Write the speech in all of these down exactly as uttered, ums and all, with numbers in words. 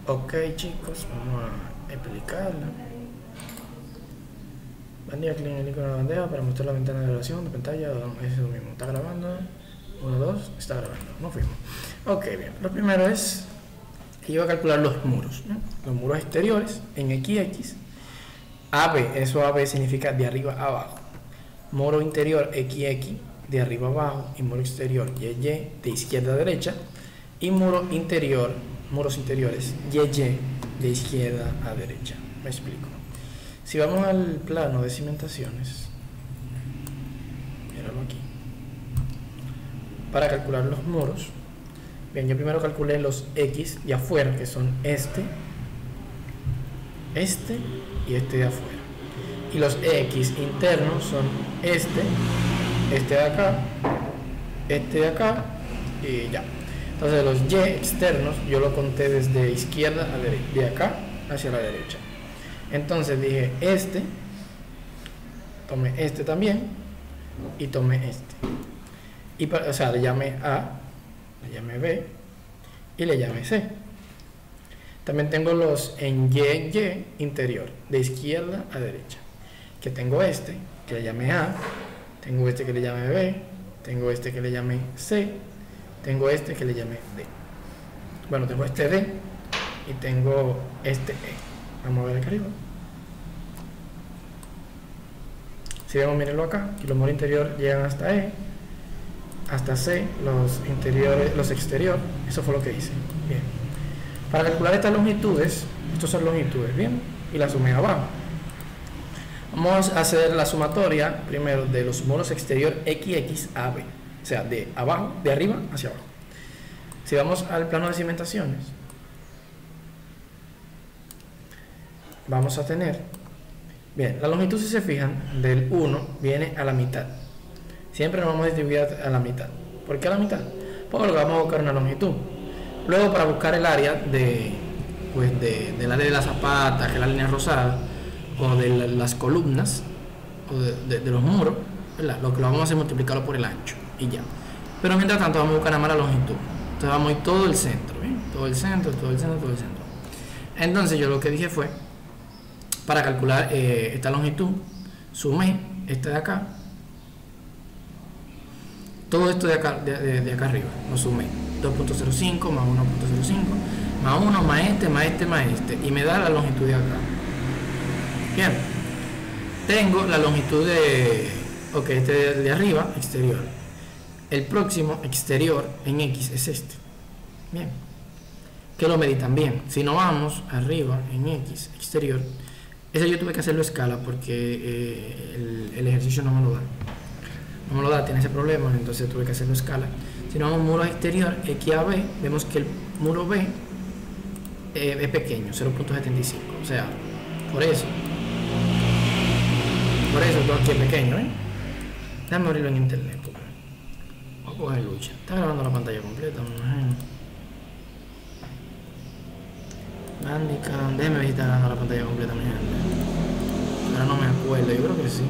Ok, chicos, vamos a explicarla. Bandera clic en el icono de la bandeja para mostrar la ventana de grabación de pantalla. Es eso mismo, está grabando. uno, dos, está grabando. No fuimos. Ok, bien. Lo primero es que yo voy a calcular los muros, ¿no? Los muros exteriores en equis equis. A B, eso A B significa de arriba a abajo. Muro interior equis equis, de arriba a abajo. Y muro exterior Y Y, de izquierda a derecha. Y muro interior, muros interiores Y Y, de izquierda a derecha. Me explico. Si vamos al plano de cimentaciones, míralo aquí. Para calcular los muros, bien, yo primero calculé los X de afuera, que son este, este y este de afuera. Y los X internos son este, este de acá, este de acá y ya. Entonces los Y externos yo lo conté desde izquierda a derecha, de acá hacia la derecha. Entonces dije este, tomé este también y tomé este. Y para, o sea, le llamé A, le llamé B y le llamé C. También tengo los en Y, Y interior, de izquierda a derecha. Que tengo este, que le llamé A, tengo este que le llamé B, tengo este que le llamé C, tengo este que le llamé D. Bueno, tengo este D y tengo este E. Vamos a ver acá arriba. Si vemos, mírenlo acá, y los muros interiores llegan hasta E, hasta C, los interiores, los exteriores. Eso fue lo que hice. Bien. Para calcular estas longitudes, estos son longitudes, bien, y la sumé abajo. Vamos a hacer la sumatoria primero de los muros exterior equis equis a B, o sea, de abajo, de arriba hacia abajo. Si vamos al plano de cimentaciones, vamos a tener, bien, la longitud, si se fijan, del uno viene a la mitad. Siempre nos vamos a distribuir a la mitad. ¿Por qué a la mitad? Porque vamos a buscar una longitud. Luego, para buscar el área de, pues de, del área de la zapata, que es la línea rosada, o de la, las columnas, o de, de, de los muros, ¿verdad? Lo que lo vamos a hacer es multiplicarlo por el ancho y ya. Pero mientras tanto vamos a buscar nada más la longitud. Entonces vamos a ir todo el centro, ¿bien? Todo el centro, todo el centro, todo el centro. Entonces yo lo que dije fue, para calcular eh, esta longitud, sumé este de acá, todo esto de acá, de, de, de acá arriba, lo sumé, dos punto cero cinco más uno punto cero cinco, más uno, más este, más este, más este, y me da la longitud de acá. Bien, tengo la longitud de, ok, este de, de arriba, exterior. El próximo exterior en X es este. Bien, que lo medí también. Si no vamos arriba en X, exterior, ese yo tuve que hacerlo a escala porque eh, el, el ejercicio no me lo da. No me lo da, tiene ese problema, entonces tuve que hacerlo a escala. Si no vamos muro exterior, X a B, vemos que el muro B eh, es pequeño, cero punto setenta y cinco. O sea, por eso. Por eso todo aquí es pequeño, ¿eh? Déjame abrirlo en internet. Porque voy a coger lucha. Está grabando la pantalla completa, me imagino. Bandicam, déjeme ver si está grabando la pantalla completa, mi gente. Ahora no me acuerdo, yo creo que sí.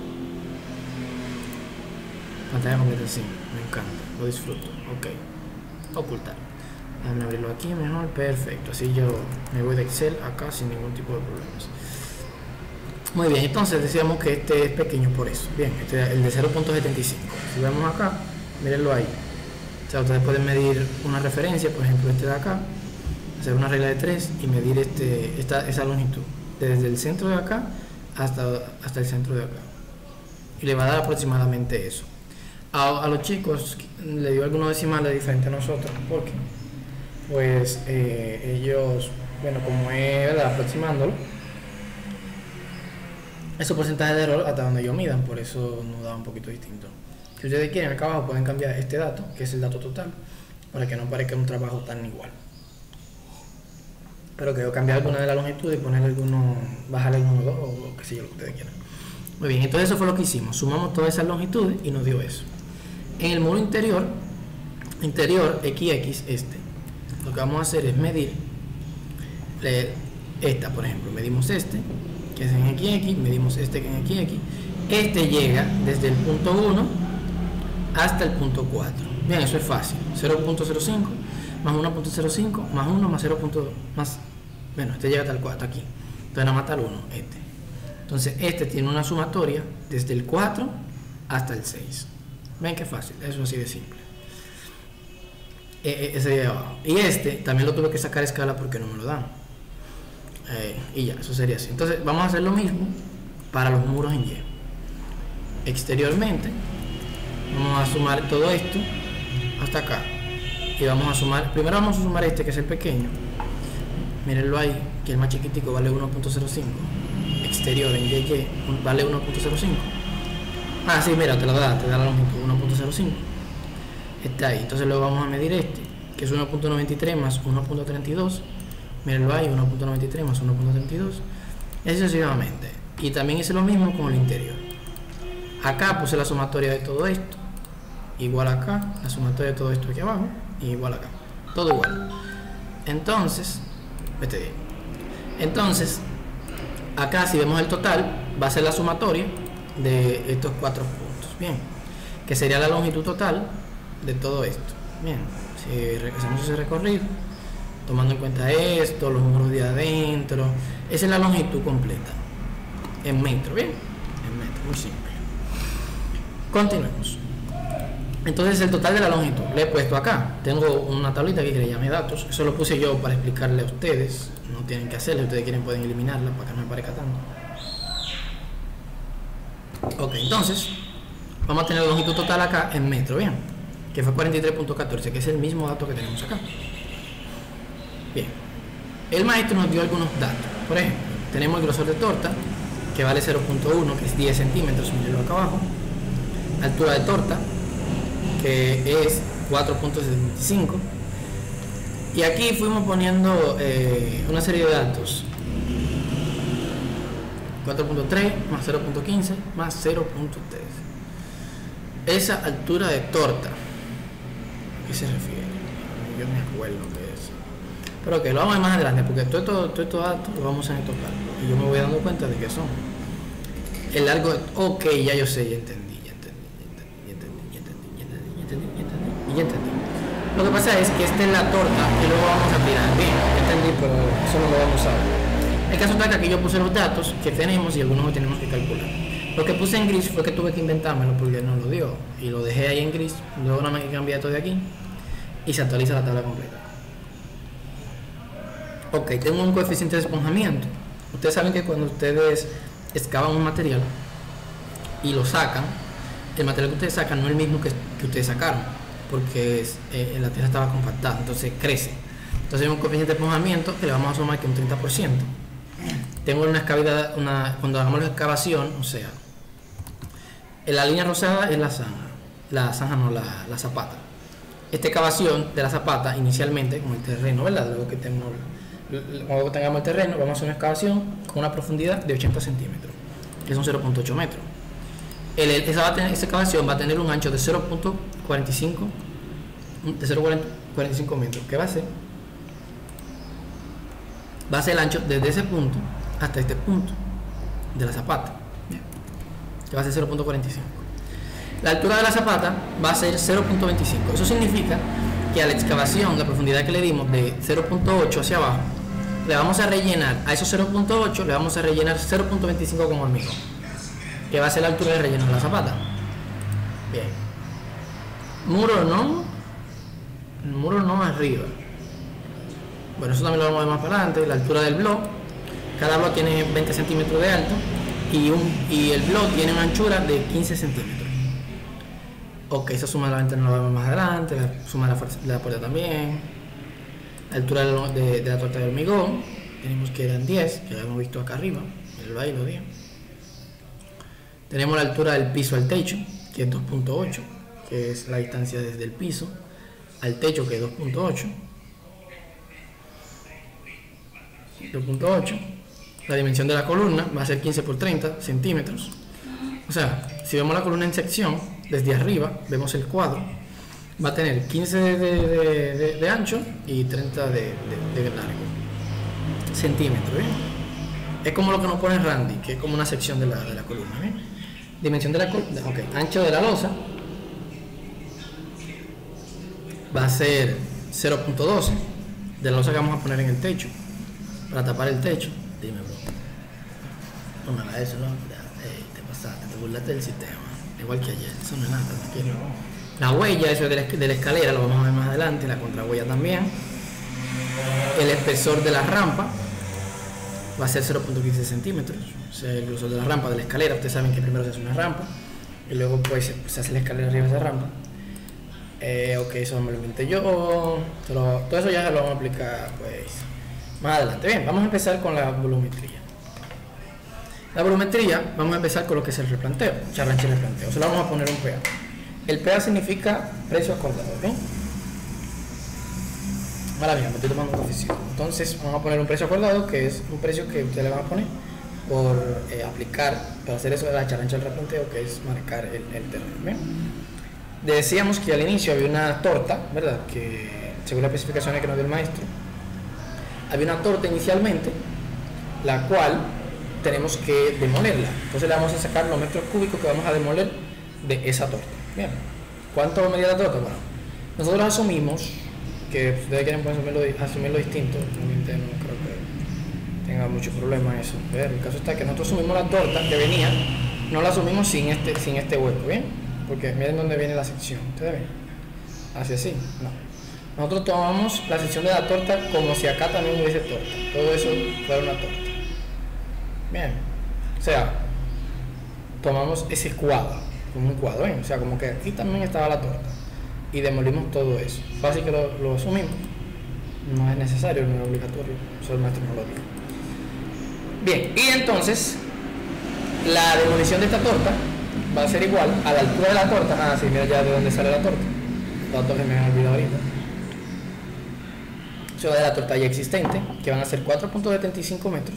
Pantalla completa, sí, me encanta, lo disfruto. Ok, ocultar. Déjame abrirlo aquí mejor, perfecto. Así yo me voy de Excel acá sin ningún tipo de problemas. Muy bien, entonces decíamos que este es pequeño por eso. Bien, este es el de cero punto setenta y cinco. Si vemos acá, mírenlo ahí. O sea, ustedes pueden medir una referencia, por ejemplo este de acá, hacer una regla de tres y medir este, esta, esa longitud, desde el centro de acá hasta, hasta el centro de acá. Y le va a dar aproximadamente eso. A, a los chicos le dio algunos decimales diferentes a nosotros, porque pues eh, ellos, bueno, como es, ¿verdad?, aproximándolo, esos porcentajes de error hasta donde ellos midan, por eso nos da un poquito distinto. Si ustedes quieren, acá abajo pueden cambiar este dato, que es el dato total, para que no parezca un trabajo tan igual. Pero que cambiar alguna de la longitud y poner alguno, bajar alguno dos o lo que sé yo, lo que ustedes quieran. Muy bien, entonces eso fue lo que hicimos. Sumamos todas esas longitudes y nos dio eso. En el muro interior, interior equis equis, este, lo que vamos a hacer es medir esta, por ejemplo, medimos este, que es en equis equis, medimos este que es en equis equis. Este llega desde el punto uno hasta el punto cuatro. Bien, eso es fácil. cero punto cero cinco más uno punto cero cinco más uno más cero. Más, bueno, este llega hasta el cuatro aquí. Entonces nada más está el uno, este. Entonces este tiene una sumatoria desde el cuatro hasta el seis. Ven que fácil, eso es así de simple. E, ese de abajo. Y este también lo tuve que sacar a escala porque no me lo dan. Eh, y ya, eso sería así. Entonces vamos a hacer lo mismo para los muros en Y. Exteriormente vamos a sumar todo esto hasta acá. Y vamos a sumar, primero vamos a sumar este que es el pequeño. Mírenlo ahí, que el más chiquitico vale uno punto cero cinco. Exterior en Y Y vale uno punto cero cinco. Ah, sí, mira, te lo da, te da la longitud uno punto cero cinco. Está ahí. Entonces luego vamos a medir este, que es uno punto noventa y tres más uno punto treinta y dos. Mírenlo ahí, uno punto noventa y tres más uno punto treinta y dos. Así sucesivamente. Y también hice lo mismo con el interior. Acá puse la sumatoria de todo esto, igual acá, la sumatoria de todo esto aquí abajo, y igual acá. Todo igual. Entonces, este bien. Entonces, acá si vemos el total, va a ser la sumatoria de estos cuatro puntos. Bien. Que sería la longitud total de todo esto. Bien. Si hacemos ese recorrido, tomando en cuenta esto, los muros de adentro, esa es la longitud completa. En metro, bien. En metro, muy simple. Continuemos. Entonces el total de la longitud le he puesto acá. Tengo una tablita aquí que le llame datos. Eso lo puse yo para explicarle a ustedes. No tienen que hacerlo. Si ustedes quieren pueden eliminarla para que no me parezca tanto. Ok, entonces vamos a tener la longitud total acá en metro, bien, que fue cuarenta y tres punto catorce, que es el mismo dato que tenemos acá. Bien, el maestro nos dio algunos datos. Por ejemplo, tenemos el grosor de torta, que vale cero punto uno, que es diez centímetros, mírenlo acá abajo. Altura de torta, que es cuatro punto setenta y cinco. Y aquí fuimos poniendo eh, una serie de datos. cuatro punto tres más cero punto quince más cero punto tres. Esa altura de torta, ¿a qué se refiere? Yo me acuerdo de eso. Pero que lo vamos a ver más adelante, porque todo esto, todo estos datos lo vamos a tocar. Y yo me voy dando cuenta de que son. El largo de... Ok, ya yo sé, ya entendí, ya entendí, ya entendí, ya entendí, ya entendí, ya entendí, ya entendí, ya entendí. Lo que pasa es que esta es la torta y luego vamos a tirar. Bien, ya entendí, pero eso no lo vamos a ver. El caso está que aquí yo puse los datos que tenemos y algunos que tenemos que calcular. Lo que puse en gris fue que tuve que inventármelo porque él no lo dio. Y lo dejé ahí en gris, luego nada más que cambiar todo de aquí y se actualiza la tabla completa. Ok, tengo un coeficiente de esponjamiento. Ustedes saben que cuando ustedes excavan un material y lo sacan, el material que ustedes sacan no es el mismo que, que ustedes sacaron, porque es, eh, la tierra estaba compactada, entonces crece. Entonces hay un coeficiente de esponjamiento que le vamos a sumar que un treinta por ciento. Tengo una cavidad, una, cuando hagamos la excavación, o sea, en la línea rosada es la zanja, la zanja no, la, la zapata. Esta excavación de la zapata inicialmente con el terreno, ¿verdad? Luego que tenemos, cuando tengamos el terreno, vamos a hacer una excavación con una profundidad de ochenta centímetros, que son cero punto ocho metros. El, esa, va a tener, esa excavación va a tener un ancho de cero punto cuarenta y cinco de cero punto cuarenta y cinco metros, que va a ser va a ser el ancho desde ese punto hasta este punto de la zapata, que va a ser cero punto cuarenta y cinco. La altura de la zapata va a ser cero punto veinticinco. Eso significa que a la excavación, la profundidad que le dimos de cero punto ocho hacia abajo, le vamos a rellenar a esos cero punto ocho, le vamos a rellenar cero punto veinticinco con hormigón, que va a ser la altura de relleno de la zapata. Bien. Muro no, muro no arriba. Bueno, eso también lo vamos a ver más para adelante. La altura del blog, cada blog tiene veinte centímetros de alto y, un, y el blog tiene una anchura de quince centímetros. Ok, esa suma de la ventana la vemos más adelante, la suma de la, fuerza, de la puerta también. La altura de, de, de la torta de hormigón, tenemos que eran diez, que lo hemos visto acá arriba, el ahí lo dio. Tenemos la altura del piso al techo, que es dos punto ocho, que es la distancia desde el piso al techo, que es dos punto ocho. dos punto ocho. La dimensión de la columna va a ser quince por treinta centímetros. O sea, si vemos la columna en sección, desde arriba vemos el cuadro, va a tener quince de, de, de, de ancho y treinta de, de, de largo centímetros. ¿Bien? Es como lo que nos pone Randy, que es como una sección de la, de la columna. ¿Bien? Dimensión de la columna, ok, ancho de la losa, va a ser cero punto doce de la losa que vamos a poner en el techo para tapar el techo. Dime, bro. No me hagas eso, ¿no? Ey, te pasaste, te burlaste del sistema. Igual que ayer, eso no es nada, tranquilo. La huella, eso es de la, de la escalera, lo vamos a ver más adelante, la contrahuella también. El espesor de la rampa va a ser cero punto quince centímetros. O sea, el grosor de la rampa de la escalera, ustedes saben que primero se hace una rampa y luego pues se hace la escalera arriba de esa rampa. Eh, ok, eso me lo inventé yo. Pero todo eso ya se lo vamos a aplicar pues más adelante. Bien, vamos a empezar con la volumetría. La volumetría, vamos a empezar con lo que es el replanteo, charranche replanteo. Se lo vamos a poner un P A. El P A significa precio acordado, ¿ok? Ahora bien, me estoy tomando un cafecito. Entonces, vamos a poner un precio acordado, que es un precio que ustedes le van a poner por eh, aplicar, para hacer eso de la charrancha del replanteo, que es marcar el, el terreno. ¿Bien? Decíamos que al inicio había una torta, ¿verdad? Que según las especificaciones que nos dio el maestro, había una torta inicialmente, la cual tenemos que demolerla. Entonces le vamos a sacar los metros cúbicos que vamos a demoler de esa torta. Bien, ¿cuánto medía la torta? Bueno, nosotros asumimos que ustedes quieren pues, asumirlo, asumirlo distinto. Realmente no creo que tenga mucho problema eso. Pero el caso está que nosotros asumimos la torta que venía, no la asumimos sin este, sin este hueco, ¿bien? Porque miren dónde viene la sección. ¿Ustedes ven? Hacia así, no. Nosotros tomamos la sección de la torta como si acá también hubiese torta. Todo eso fuera una torta. Bien, o sea, tomamos ese cuadro, como un cuadro, ¿eh? O sea, como que aquí también estaba la torta y demolimos todo eso. Fácil que lo, lo asumimos, no es necesario, no es obligatorio, eso el maestro no lo dijo. Bien, y entonces la demolición de esta torta va a ser igual a la altura de la torta. Ah, sí, mira ya de dónde sale la torta, la torta que me he olvidado ahorita. Eso de la torta ya existente, que van a ser cuatro punto setenta y cinco metros.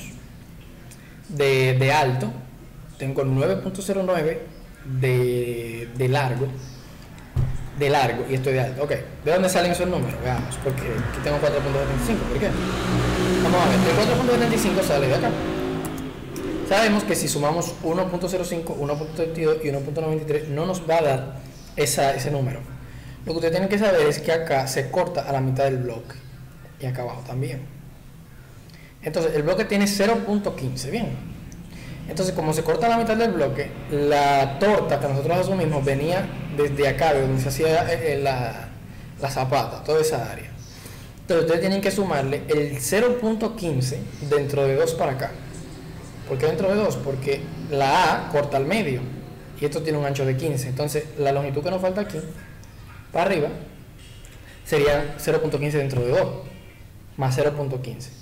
De, de alto, tengo nueve punto cero nueve de, de largo, de largo y esto de alto. Ok, ¿de dónde salen esos números? Veamos, porque aquí tengo cuatro punto setenta y cinco. ¿Por qué? Vamos a ver, el cuatro punto setenta y cinco sale de acá. Sabemos que si sumamos uno punto cero cinco, uno punto veintidós y uno punto noventa y tres no nos va a dar esa, ese número. Lo que ustedes tienen que saber es que acá se corta a la mitad del bloque y acá abajo también. Entonces el bloque tiene cero punto quince, bien. Entonces como se corta la mitad del bloque, la torta que nosotros asumimos venía desde acá, de donde se hacía la, la zapata, toda esa área. Entonces ustedes tienen que sumarle el cero punto quince dentro de dos para acá. ¿Por qué dentro de dos? Porque la A corta al medio y esto tiene un ancho de quince. Entonces la longitud que nos falta aquí, para arriba, sería cero punto quince dentro de dos, más cero punto quince.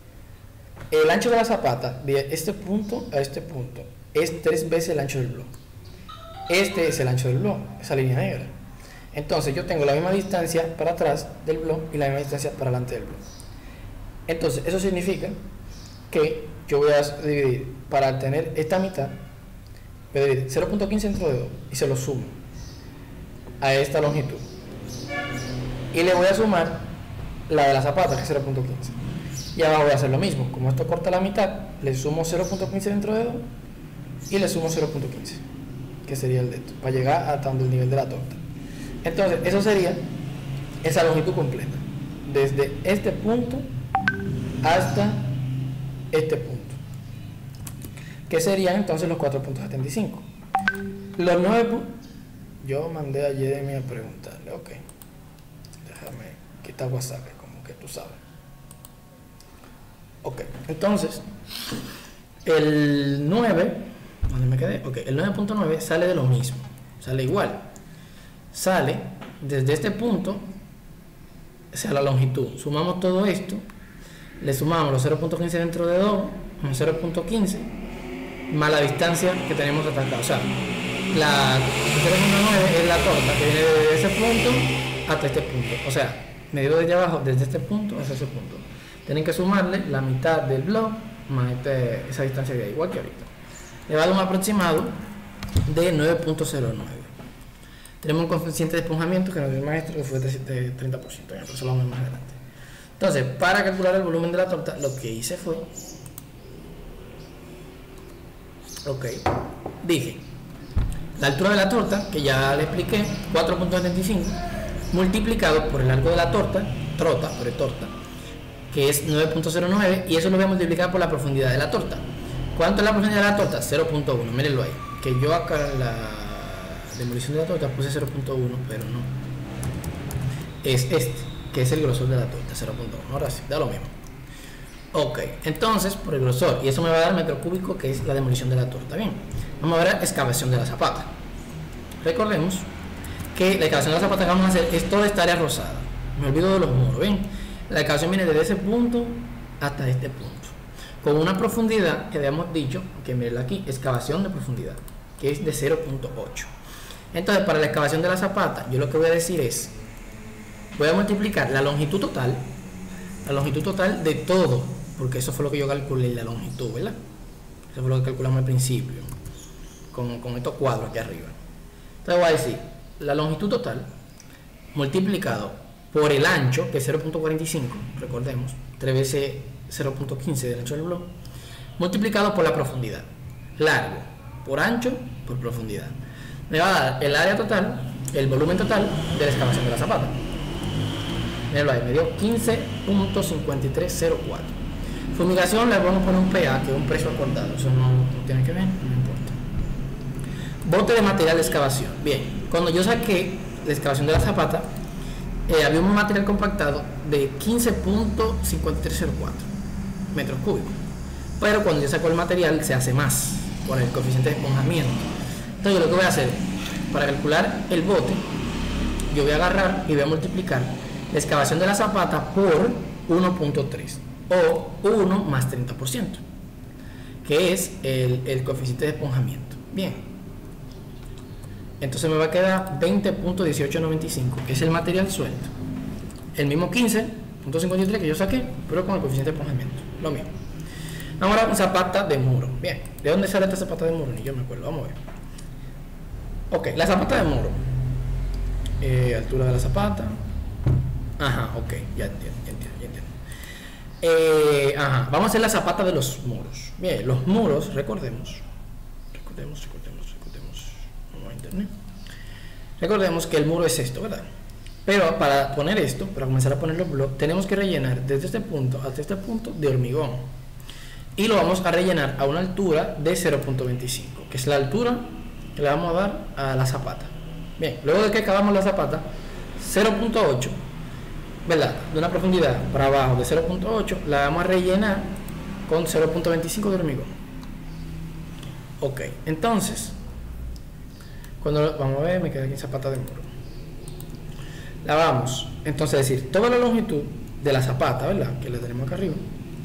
El ancho de la zapata de este punto a este punto es tres veces el ancho del bloque. Este es el ancho del bloque, esa línea negra. Entonces yo tengo la misma distancia para atrás del bloque y la misma distancia para adelante del bloque. Entonces eso significa que yo voy a dividir, para tener esta mitad, voy a dividir cero punto quince dentro de dos y se lo sumo a esta longitud. Y le voy a sumar la de la zapata, que es cero punto quince. Y abajo voy a hacer lo mismo, como esto corta la mitad, le sumo cero punto quince dentro de dos y le sumo cero punto quince, que sería el de esto, para llegar hasta donde el nivel de la torta. Entonces, eso sería esa longitud completa, desde este punto hasta este punto, que serían entonces los cuatro punto setenta y cinco. Los nueve puntos, yo mandé a Jeremy a preguntarle, ok, déjame quitar WhatsApp, como que tú sabes. Ok, entonces el nueve, ¿dónde me quedé? Ok, el nueve punto nueve sale de lo mismo, sale igual, sale desde este punto, o sea, la longitud. Sumamos todo esto, le sumamos los cero punto quince dentro de dos, más cero punto quince, más la distancia que tenemos hasta acá. O sea, la cero punto nueve es la torta que viene desde ese punto hasta este punto. O sea, medido desde abajo, desde este punto hasta ese punto. Tienen que sumarle la mitad del bloque más este, esa distancia de ahí, igual que ahorita. Le va a dar un aproximado de nueve punto cero nueve. Tenemos un coeficiente de esponjamiento que nos dio el maestro, que fue de treinta por ciento, eso lo vamos más adelante. Entonces, para calcular el volumen de la torta, lo que hice fue, ok, dije, la altura de la torta, que ya le expliqué, cuatro punto setenta y cinco, multiplicado por el largo de la torta, trota, por el torta, que es nueve punto cero nueve, y eso lo voy a multiplicar por la profundidad de la torta. ¿Cuánto es la profundidad de la torta? cero punto uno, mírenlo ahí, que yo acá la demolición de la torta puse cero punto uno, pero no, es este, que es el grosor de la torta, cero punto uno, ahora sí, da lo mismo. Ok, entonces por el grosor, y eso me va a dar metro cúbico, que es la demolición de la torta. Bien, vamos a ver la excavación de la zapata. Recordemos que la excavación de la zapata que vamos a hacer es toda esta área rosada. Me olvido de los muros. Bien, la excavación viene desde ese punto hasta este punto, con una profundidad que habíamos dicho, que miren aquí, excavación de profundidad, que es de cero punto ocho. Entonces, para la excavación de la zapata, yo lo que voy a decir es, voy a multiplicar la longitud total, la longitud total de todo, porque eso fue lo que yo calculé, la longitud, ¿verdad? Eso fue lo que calculamos al principio, con, con estos cuadros aquí arriba. Entonces voy a decir, la longitud total multiplicado por el ancho, que es cero punto cuarenta y cinco, recordemos, tres veces cero punto quince del ancho del blog, multiplicado por la profundidad, largo por ancho por profundidad, me va a dar el área total, el volumen total de la excavación de la zapata. Mírenlo ahí, me dio quince punto cincuenta y tres cero cuatro. Fumigación, le vamos a poner un P A, que es un precio acordado, eso no, no tiene que ver, no importa. Bote de material de excavación. Bien, cuando yo saqué la excavación de la zapata, eh, había un material compactado de quince punto cincuenta y tres cero cuatro metros cúbicos, pero cuando yo saco el material se hace más por el coeficiente de esponjamiento. Entonces yo lo que voy a hacer, para calcular el bote, yo voy a agarrar y voy a multiplicar la excavación de la zapata por uno punto tres o uno más treinta por ciento, que es el, el coeficiente de esponjamiento. Bien, entonces me va a quedar veinte punto dieciocho noventa y cinco, que es el material suelto, el mismo quince punto cincuenta y tres que yo saqué, pero con el coeficiente de esponjamiento, lo mismo. Ahora una zapata de muro. Bien, ¿de dónde sale esta zapata de muro? Ni yo me acuerdo, vamos a ver. Ok, la zapata de muro, eh, altura de la zapata. Ajá, ok, ya entiendo, ya entiendo, ya entiendo. Eh, ajá, vamos a hacer la zapata de los muros. Bien, los muros, recordemos, recordemos, recordemos, recordemos, vamos a internet. Recordemos que el muro es esto, ¿verdad? Pero para poner esto, para comenzar a poner los bloques, tenemos que rellenar desde este punto hasta este punto de hormigón. Y lo vamos a rellenar a una altura de cero punto veinticinco, que es la altura que le vamos a dar a la zapata. Bien, luego de que acabamos la zapata, cero punto ocho, ¿verdad? De una profundidad para abajo de cero punto ocho, la vamos a rellenar con cero punto veinticinco de hormigón. Ok, entonces, cuando vamos a ver, me queda aquí zapata de muro. La vamos, entonces, es decir, toda la longitud de la zapata, ¿verdad? Que la tenemos acá arriba,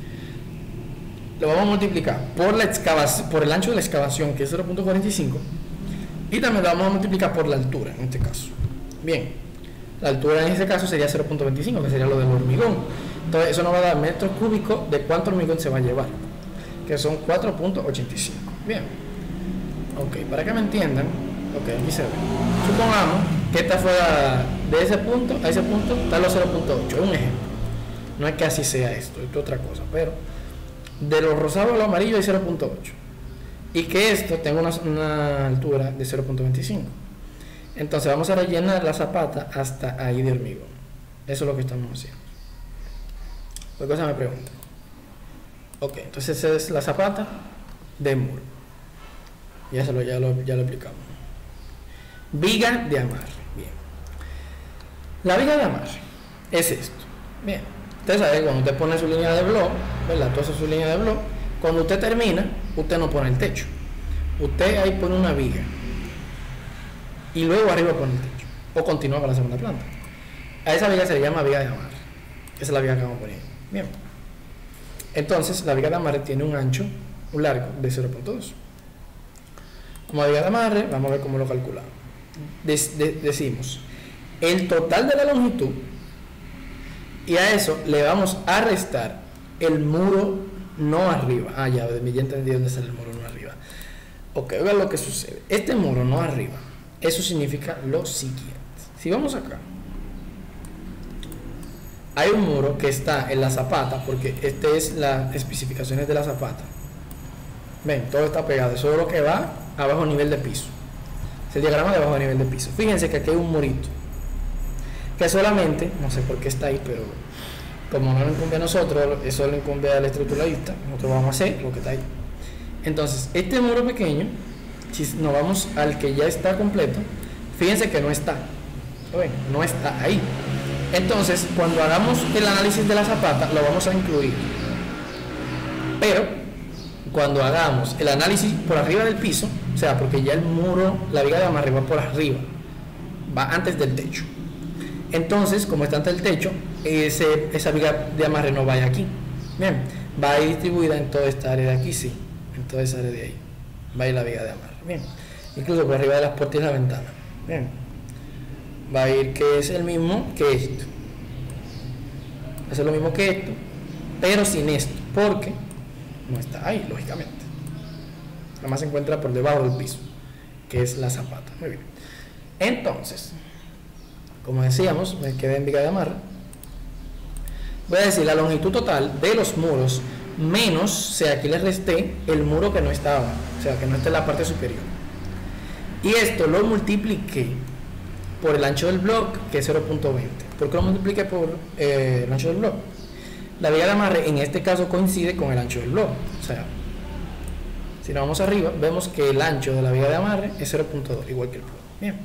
lo vamos a multiplicar por la excavación, por el ancho de la excavación, que es cero punto cuarenta y cinco, y también lo vamos a multiplicar por la altura en este caso. Bien, la altura en este caso sería cero punto veinticinco, que sería lo del hormigón. Entonces eso nos va a dar metros cúbicos de cuánto hormigón se va a llevar, que son cuatro punto ochenta y cinco. Bien, ok, para que me entiendan, ok, aquí se ve. Supongamos que esta fuera de ese punto a ese punto, está los cero punto ocho, es un ejemplo. No es que así sea esto, esto es otra cosa, pero de lo rosado a lo amarillo hay cero punto ocho, y que esto tenga una, una altura de cero punto veinticinco. Entonces vamos a rellenar la zapata hasta ahí de hormigón. Eso es lo que estamos haciendo. ¿Qué cosa me preguntan? Ok, entonces esa es la zapata de muro. Ya, se lo, ya, lo, ya lo explicamos. Viga de amarre. Bien. La viga de amarre es esto. Bien. Usted sabe, cuando usted pone su línea de blog, ¿verdad? Toda su línea de blog, cuando usted termina, usted no pone el techo. Usted ahí pone una viga. Y luego arriba pone el techo. O continúa con la segunda planta. A esa viga se le llama viga de amarre. Esa es la viga que vamos a poner. Bien. Entonces, la viga de amarre tiene un ancho, un largo de cero punto dos. Como viga de amarre, vamos a ver cómo lo calculamos. Des, de, decimos el total de la longitud, y a eso le vamos a restar el muro no arriba. Ah, ya, ya entendí dónde sale el muro no arriba. Ok, vean lo que sucede. Este muro no arriba, eso significa lo siguiente. Si vamos acá, hay un muro que está en la zapata, porque este es las especificaciones de la zapata. Ven, todo está pegado, eso es lo que va a bajo nivel de piso. Es el diagrama de bajo nivel de piso. Fíjense que aquí hay un murito. que solamente, no sé por qué está ahí, pero como no lo incumbe a nosotros, eso le incumbe al estructuralista, nosotros vamos a hacer lo que está ahí. Entonces, este muro pequeño, si nos vamos al que ya está completo, fíjense que no está, ¿ven? No está ahí. Entonces, cuando hagamos el análisis de la zapata, lo vamos a incluir. Pero, cuando hagamos el análisis por arriba del piso, o sea, porque ya el muro, la viga de amarre va por arriba, va antes del techo. Entonces, como está ante el techo, ese, esa viga de amarre no va aquí. Bien, va a ir distribuida en toda esta área de aquí, sí, en toda esa área de ahí. Va a ir la viga de amarre. Bien, incluso por arriba de las puertas y la ventana. Bien, va a ir que es el mismo que esto. Va a ser lo mismo que esto, pero sin esto, porque no está ahí, lógicamente. Nada más se encuentra por debajo del piso, que es la zapata. Muy bien. Entonces, como decíamos, me quedé en viga de amarre. Voy a decir la longitud total de los muros menos, o sea, aquí les resté el muro que no estaba, o sea, que no está en la parte superior. Y esto lo multipliqué por el ancho del bloque, que es cero punto veinte. ¿Por qué lo multipliqué por eh, el ancho del bloque? La viga de amarre en este caso coincide con el ancho del bloque. O sea, si nos vamos arriba, vemos que el ancho de la viga de amarre es cero punto dos, igual que el bloque. Bien.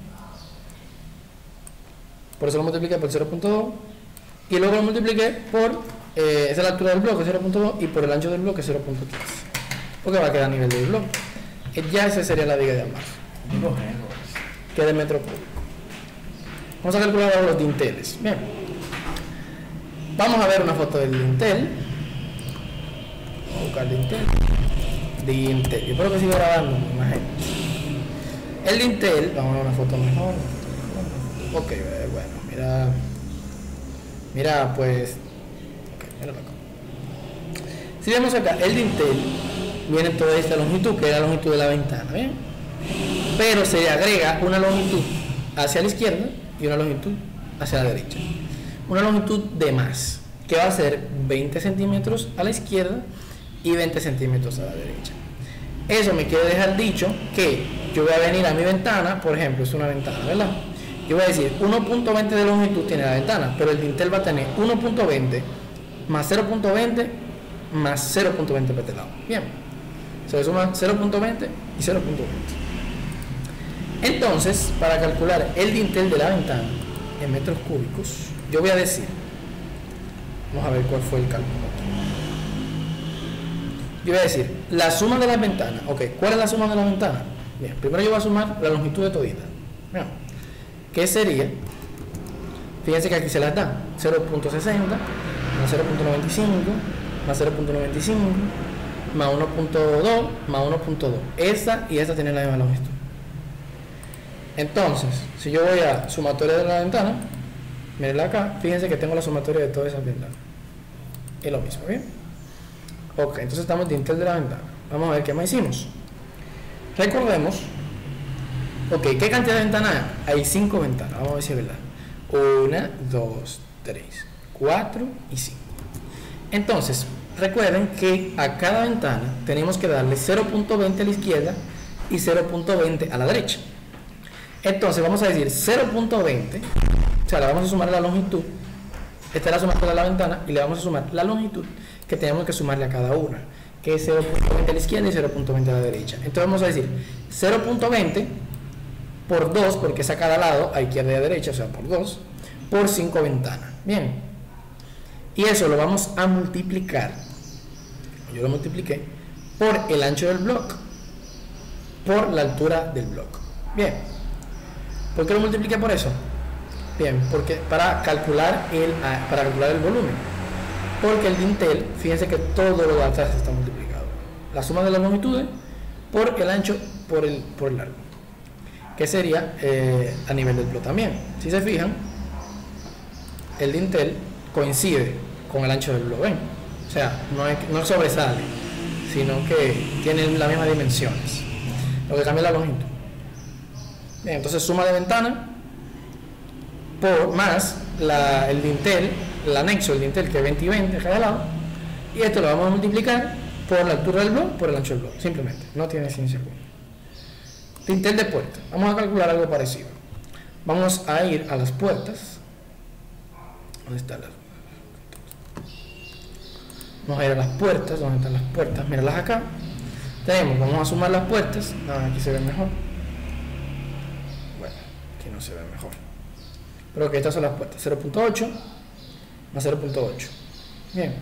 Por eso lo multipliqué por cero punto dos. Y luego lo multipliqué por, eh, esa es la altura del bloque, cero punto dos, y por el ancho del bloque, cero punto quince. Porque va a quedar a nivel del bloque. Ya esa sería la viga de amarre, que es de metro cúbico. Vamos a calcular ahora los dinteles. Bien. Vamos a ver una foto del dintel. Vamos a buscar dintel. Dintel. Yo creo que sigo grabando, me imagino. El dintel, vamos a ver una foto mejor. Ok, bueno, mira. Mira, pues. Ok, míralo acá. Si vemos acá, el dintel viene toda esta longitud, que es la longitud de la ventana, ¿bien? Pero se le agrega una longitud hacia la izquierda y una longitud hacia la derecha. Una longitud de más, que va a ser veinte centímetros a la izquierda y veinte centímetros a la derecha. Eso me quiere dejar dicho que yo voy a venir a mi ventana, por ejemplo, es una ventana, ¿verdad? Yo voy a decir uno punto veinte de longitud tiene la ventana, pero el dintel va a tener uno punto veinte más cero punto veinte más cero punto veinte por este lado. Bien, se le suma cero punto veinte y cero punto veinte. Entonces, para calcular el dintel de la ventana en metros cúbicos, yo voy a decir, vamos a ver cuál fue el cálculo. Yo voy a decir la suma de las ventanas. Ok, ¿cuál es la suma de las ventanas? Bien, primero yo voy a sumar la longitud de todita. Bien, ¿qué sería? Fíjense que aquí se las da cero punto sesenta más cero punto noventa y cinco más cero punto noventa y cinco más uno punto dos más uno punto dos. Esta y esta tienen la misma longitud. Entonces, si yo voy a sumatoria de la ventana, mirenla acá, fíjense que tengo la sumatoria de todas esas ventanas. Es lo mismo, ¿bien? Ok, entonces estamos en dintel de la ventana. Vamos a ver qué más hicimos. Recordemos, ok, ¿qué cantidad de ventanas hay? Hay cinco ventanas, vamos a ver si es verdad. Una, dos, tres, cuatro y cinco. Entonces, recuerden que a cada ventana tenemos que darle cero punto veinte a la izquierda y cero punto veinte a la derecha. Entonces vamos a decir cero punto veinte, o sea, le vamos a sumar la longitud. Esta es la sumatoria de la ventana y le vamos a sumar la longitud que tenemos que sumarle a cada una, que es cero punto veinte a la izquierda y cero punto veinte a la derecha. Entonces vamos a decir cero punto veinte por dos, porque es a cada lado, a izquierda y a derecha, o sea, por dos, por cinco ventanas. Bien. Y eso lo vamos a multiplicar, yo lo multipliqué, por el ancho del bloque, por la altura del bloque. Bien. ¿Por qué lo multipliqué por eso? Bien, porque para calcular el, para calcular el volumen. Porque el dintel, fíjense que todo lo de atrás está multiplicado. La suma de las longitudes por el ancho por el, por el largo. Que sería eh, a nivel del bloque también. Si se fijan, el dintel coincide con el ancho del bloque. ¿Ven? O sea, no, es, no sobresale, sino que tienen las mismas dimensiones. Lo que cambia es la longitud. Bien, entonces suma de ventana por más la, el dintel, el anexo del dintel, que es veinte y veinte a cada lado, y esto lo vamos a multiplicar por la altura del bloque por el ancho del bloque, simplemente, no tiene ciencia alguna. Dintel de puerta, vamos a calcular algo parecido. Vamos a ir a las puertas ¿Dónde están las? Vamos a ir a las puertas. ¿Dónde están las puertas? Míralas acá. Tenemos, vamos a sumar las puertas. Ah, aquí se ve mejor. Bueno, aquí no se ve mejor. Pero que estas son las puertas. cero punto ocho más cero punto ocho. Bien.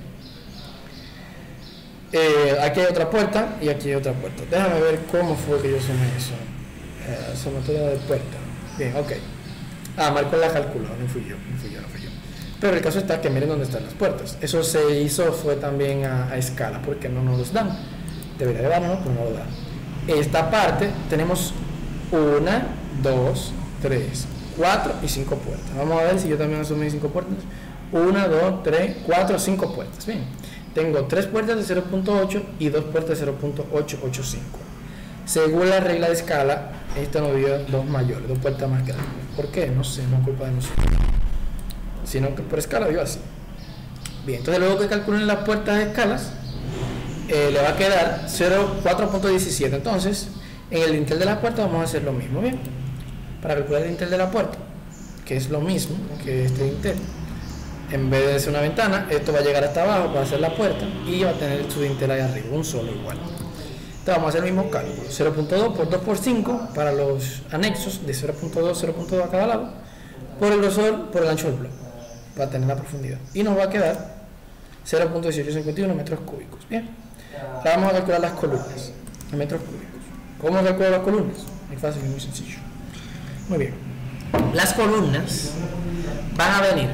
Eh, aquí hay otra puerta y aquí hay otra puerta. Déjame ver cómo fue que yo sumé eso. Eh, sumatoria de puerta. Bien, ok. Ah, Marco la calculó, no fui yo, no fui yo, no fui yo. Pero el caso está que miren dónde están las puertas. Eso se hizo fue también a, a escala, porque no nos los dan. Debería de darnos, pero no lo dan. Esta parte tenemos una, dos, tres, cuatro y cinco puertas. Vamos a ver si yo también asumí cinco puertas. Una, dos, tres, cuatro, cinco puertas. Bien. Tengo tres puertas de cero punto ocho y dos puertas de cero punto ochocientos ochenta y cinco. Según la regla de escala, esta nos dio dos mayores, dos puertas más grandes. ¿Por qué? No sé, no es culpa de nosotros. Sino que por escala dio así. Bien, entonces luego que calculen las puertas de escalas, eh, le va a quedar cuatro punto diecisiete. Entonces, en el dintel de la puerta vamos a hacer lo mismo. Bien, para calcular el dintel de la puerta, que es lo mismo que este dintel. En vez de ser una ventana, esto va a llegar hasta abajo para hacer la puerta y va a tener su dintel ahí arriba, un solo igual. Entonces vamos a hacer el mismo cálculo, cero punto dos por dos por cinco para los anexos de cero punto dos, cero punto dos a cada lado, por el grosor, por el ancho del bloque, para tener la profundidad. Y nos va a quedar cero punto dieciocho cincuenta y uno metros cúbicos. Bien, ahora vamos a calcular las columnas en metros cúbicos. ¿Cómo calculo las columnas? Muy fácil y muy sencillo. Muy bien, las columnas van a venir,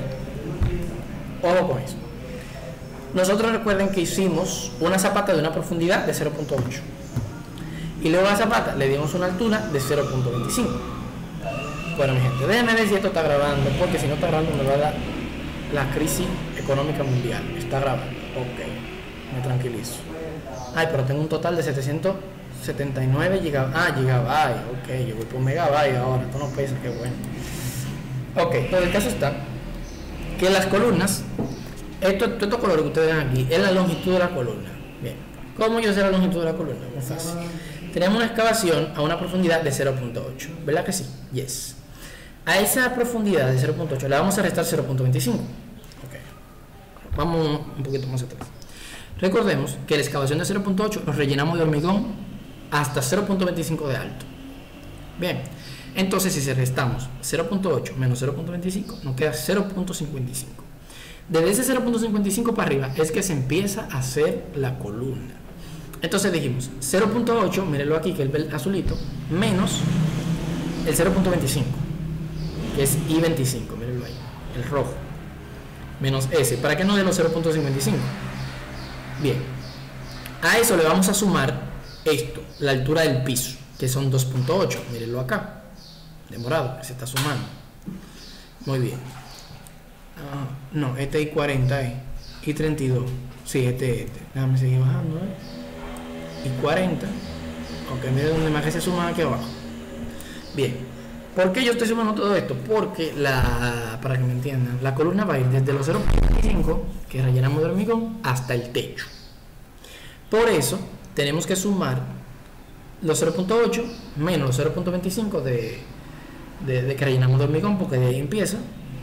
ojo con eso. Nosotros recuerden que hicimos una zapata de una profundidad de cero punto ocho y luego a la zapata le dimos una altura de cero punto veinticinco. Bueno, mi gente, déjenme ver si esto está grabando, porque si no está grabando me va a dar la crisis económica mundial. Está grabando, ok, me tranquilizo. Ay, pero tengo un total de setecientos setenta y nueve gigabytes. Ah, gigabytes, ok, yo voy por megabytes ahora, esto no pesa, qué bueno. Ok, entonces el caso está que las columnas, esto, estos colores que ustedes ven aquí, es la longitud de la columna. Bien, ¿cómo yo sé la longitud de la columna? Muy fácil. Tenemos una excavación a una profundidad de cero punto ocho, ¿verdad que sí? Yes. A esa profundidad de cero punto ocho le vamos a restar cero punto veinticinco. Okay. Vamos un poquito más atrás. Recordemos que la excavación de cero punto ocho nos rellenamos de hormigón hasta cero punto veinticinco de alto. Bien, entonces si restamos cero punto ocho menos cero punto veinticinco nos queda cero punto cincuenta y cinco. Desde ese cero punto cincuenta y cinco para arriba es que se empieza a hacer la columna. Entonces dijimos cero punto ocho, mírenlo aquí que es el azulito, menos el cero punto veinticinco, que es I veinticinco, mírenlo ahí, el rojo, menos ese, para que no dé los cero punto cincuenta y cinco. Bien, a eso le vamos a sumar esto, la altura del piso, que son dos punto ocho, mírenlo acá, de morado, que se está sumando. Muy bien. Ah, no, este es I cuarenta, eh. I treinta y dos. Sí, este este. Déjame seguir bajando, ¿eh? I cuarenta. Ok, miren donde más que se suman aquí abajo. Bien. ¿Por qué yo estoy sumando todo esto? Porque la, para que me entiendan, la columna va a ir desde los cero punto veinticinco, que rellenamos de hormigón, hasta el techo. Por eso tenemos que sumar los cero punto ocho menos los cero punto veinticinco de, de, de que rellenamos de hormigón, porque de ahí empieza.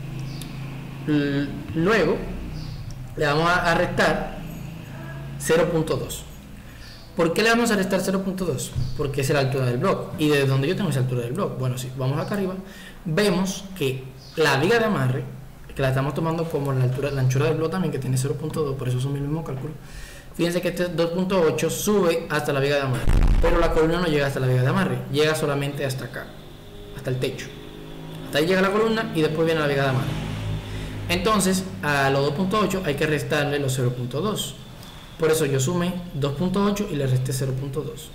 Luego le vamos a restar cero punto dos. ¿Por qué le vamos a restar cero punto dos? Porque es la altura del bloque. ¿Y desde donde yo tengo esa altura del bloque? Bueno, si vamos acá arriba, vemos que la viga de amarre, que la estamos tomando como la altura, la anchura del bloque también, que tiene cero punto dos, por eso son el mismo cálculo. Fíjense que este dos punto ocho sube hasta la viga de amarre, pero la columna no llega hasta la viga de amarre, llega solamente hasta acá, hasta el techo. Hasta ahí llega la columna y después viene la viga de amarre. Entonces, a los dos punto ocho hay que restarle los cero punto dos. Por eso yo sumé dos punto ocho y le resté cero punto dos.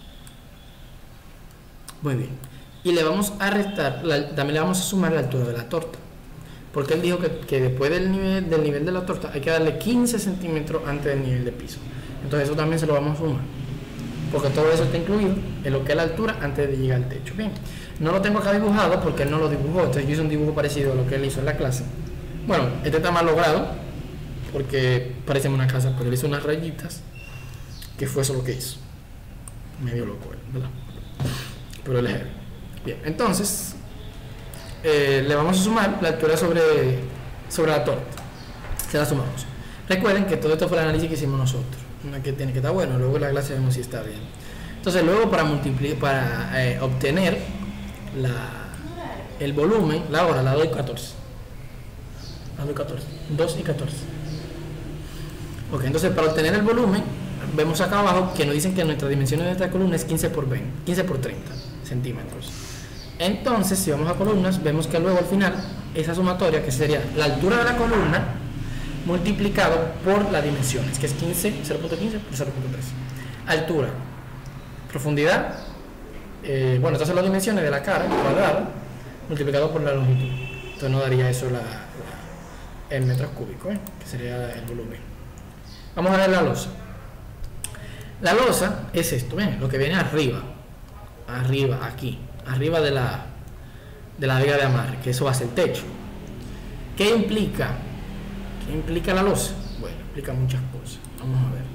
Muy bien. Y le vamos a restar, la, también le vamos a sumar la altura de la torta. Porque él dijo que, que después del nivel, del nivel de la torta hay que darle quince centímetros antes del nivel de piso. Entonces eso también se lo vamos a sumar. Porque todo eso está incluido en lo que es la altura antes de llegar al techo. Bien. No lo tengo acá dibujado porque él no lo dibujó. Entonces yo hice un dibujo parecido a lo que él hizo en la clase. Bueno, este está mal logrado porque parece una casa, pero él hizo unas rayitas, que fue eso lo que hizo. Medio loco, ¿verdad? Pero él es bien. Entonces, eh, le vamos a sumar la altura sobre sobre la torta. Se la sumamos. Recuerden que todo esto fue el análisis que hicimos nosotros. Una que tiene que estar bueno, luego en la clase vemos si está bien. Entonces luego para multiplicar, para eh, obtener la, el volumen, la hora la doy catorce. La doy catorce. dos y catorce. Ok, entonces para obtener el volumen, vemos acá abajo que nos dicen que nuestra dimensión de esta columna es quince por veinte, quince por treinta centímetros. Entonces, si vamos a columnas, vemos que luego al final, esa sumatoria, que sería la altura de la columna, multiplicado por las dimensiones, que es quince, cero punto quince por cero punto tres. Altura, profundidad, eh, bueno, estas son las dimensiones de la cara cuadrada, multiplicado por la longitud. Entonces nos daría eso la, la, en metros cúbicos, ¿eh? Que sería el volumen. Vamos a ver la losa. La losa es esto, ¿ven? Lo que viene arriba, arriba, aquí, arriba de la, de la viga de amarre, que eso va a ser el techo. ¿Qué implica? ¿Qué implica la losa? Bueno, implica muchas cosas. Vamos a ver.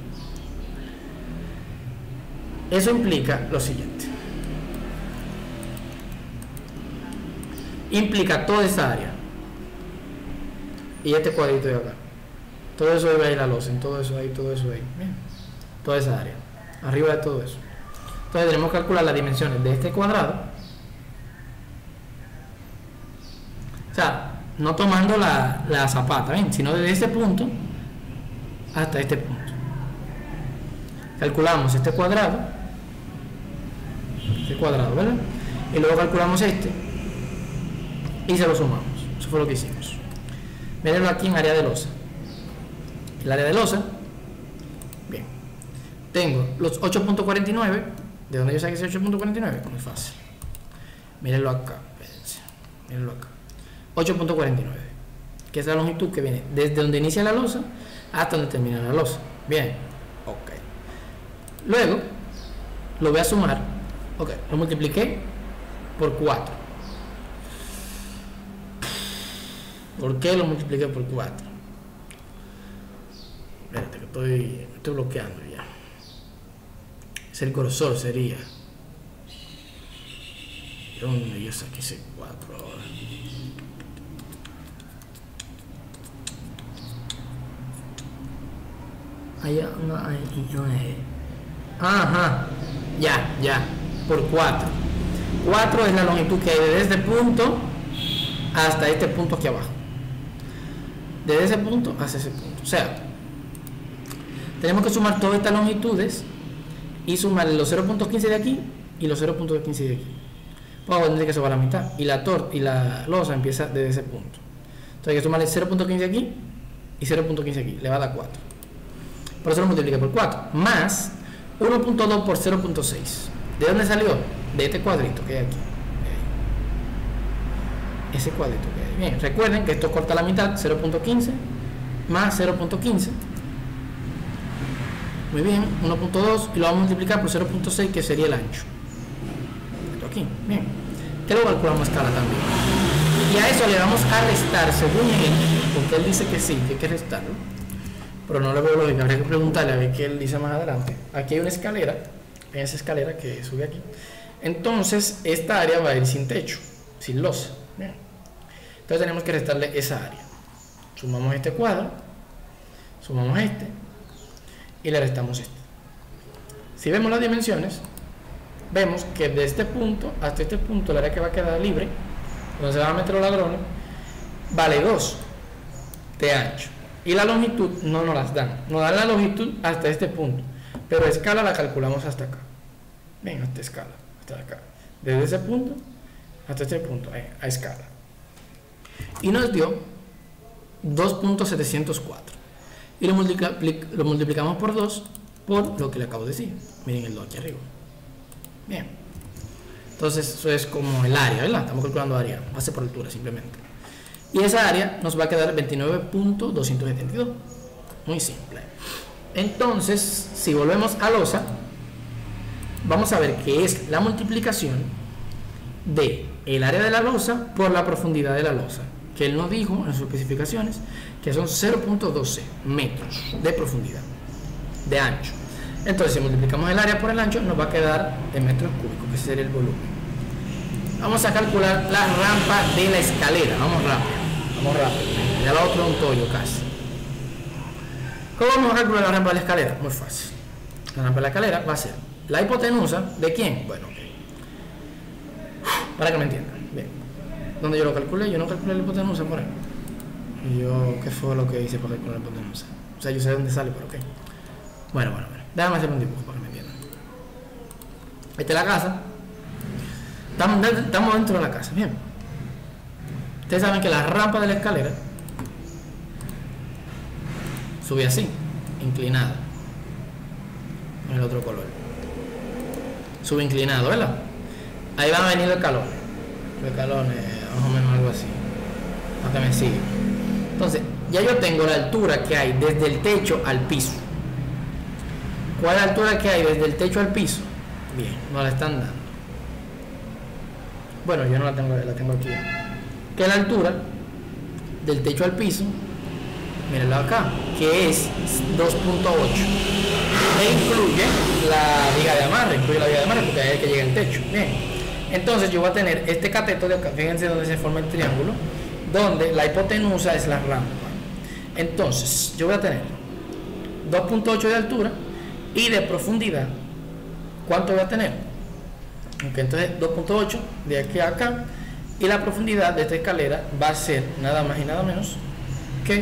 Eso implica lo siguiente. Implica toda esa área y este cuadrito de acá. Todo eso debe ir a la losa, en todo eso ahí, todo eso ahí. Bien. Toda esa área, arriba de todo eso. Entonces tenemos que calcular las dimensiones de este cuadrado. O sea, no tomando la, la zapata, ¿ven? Sino desde este punto hasta este punto. Calculamos este cuadrado, este cuadrado, ¿verdad? Y luego calculamos este y se lo sumamos. Eso fue lo que hicimos. Mírenlo aquí en área de losa. El área de losa, bien, tengo los ocho punto cuarenta y nueve. ¿De dónde yo saqué ese ocho punto cuarenta y nueve? Muy fácil. Mírenlo acá, espérense, mírenlo acá. ocho punto cuarenta y nueve, que es la longitud que viene desde donde inicia la losa hasta donde termina la losa. Bien, ok. Luego lo voy a sumar. Ok, lo multipliqué por cuatro. ¿Por qué lo multipliqué por cuatro? Espérate que estoy, estoy bloqueando ya. Es el grosor, sería. ¿Dónde yo saqué ese cuatro ahora? Allá, no, ahí, no es. Ajá, ya, ya, por cuatro. cuatro es la longitud que hay desde este punto hasta este punto aquí abajo. Desde ese punto hasta ese punto. O sea, tenemos que sumar todas estas longitudes y sumar los cero punto quince de aquí y los cero punto quince de aquí. Pues tendría que sumar la mitad. Y la torta y la losa empieza desde ese punto. Entonces hay que sumarle cero punto quince aquí y cero punto quince aquí. Le va a dar cuatro. Por eso lo multipliqué por cuatro. Más uno punto dos por cero punto seis. ¿De dónde salió? De este cuadrito que hay aquí. Ese cuadrito que hay. Bien, recuerden que esto corta la mitad, cero punto quince más cero punto quince. Muy bien, uno punto dos y lo vamos a multiplicar por cero punto seis, que sería el ancho. Esto aquí, bien. Que lo calculamos a escala también. Y a eso le vamos a restar, según él, porque él dice que sí, que hay que restarlo. Pero no le veo lógica, habría que preguntarle a ver qué él dice más adelante. Aquí hay una escalera, en esa escalera que sube aquí. Entonces, esta área va a ir sin techo, sin losa. Bien. Entonces tenemos que restarle esa área. Sumamos este cuadro, sumamos este y le restamos este. Si vemos las dimensiones, vemos que de este punto hasta este punto, el área que va a quedar libre, donde se van a meter los ladrones, vale dos de ancho. Y la longitud no nos las dan. Nos dan la longitud hasta este punto, pero a escala la calculamos hasta acá. Ven, hasta escala, hasta acá. Desde ese punto hasta este punto, eh, a escala. Y nos dio dos punto setecientos cuatro. Y lo, multiplica, lo multiplicamos por dos por lo que le acabo de decir. Miren el dos aquí arriba. Bien. Entonces, eso es como el área, ¿verdad? Estamos calculando área, base por altura simplemente. Y esa área nos va a quedar veintinueve punto doscientos setenta y dos. Muy simple. Entonces, si volvemos a losa, vamos a ver que es la multiplicación de el área de la losa por la profundidad de la losa, que él nos dijo en sus especificaciones que son cero punto doce metros de profundidad, de ancho. Entonces, si multiplicamos el área por el ancho, nos va a quedar en metros cúbicos, que sería el volumen. Vamos a calcular la rampa de la escalera. Vamos rápido, vamos rápido. Ya lo otro es un tollo casi. ¿Cómo vamos a calcular la rampa de la escalera? Muy fácil. La rampa de la escalera va a ser la hipotenusa de quién. Bueno, para que me entiendan. Bien. ¿Dónde yo lo calculé? Yo no calculé la hipotenusa por ahí. Y yo, ¿qué fue lo que hice para calcular la hipotenusa? O sea, yo sé dónde sale, pero qué. Bueno, bueno, bueno. Déjame hacer un dibujo para que me entiendan. Esta es la casa. Estamos, estamos dentro de la casa. Bien. Ustedes saben que la rampa de la escalera sube así, inclinada. Con el otro color. Sube inclinado, ¿verdad? Ahí van a venir los escalones. Los escalones, más o menos algo así. Para que me sigan. Entonces, ya yo tengo la altura que hay desde el techo al piso. ¿Cuál es la altura que hay desde el techo al piso? Bien, no la están dando. Bueno, yo no la tengo, la tengo aquí. ¿Qué es la altura del techo al piso? Mírenlo acá, que es dos punto ocho. E incluye la viga de amarre, incluye la viga de amarre porque ahí es que llega el techo. Bien. Entonces yo voy a tener este cateto de acá, fíjense donde se forma el triángulo, donde la hipotenusa es la rampa. Entonces yo voy a tener dos punto ocho de altura y de profundidad. ¿Cuánto voy a tener? Okay, entonces dos punto ocho de aquí a acá, y la profundidad de esta escalera va a ser nada más y nada menos que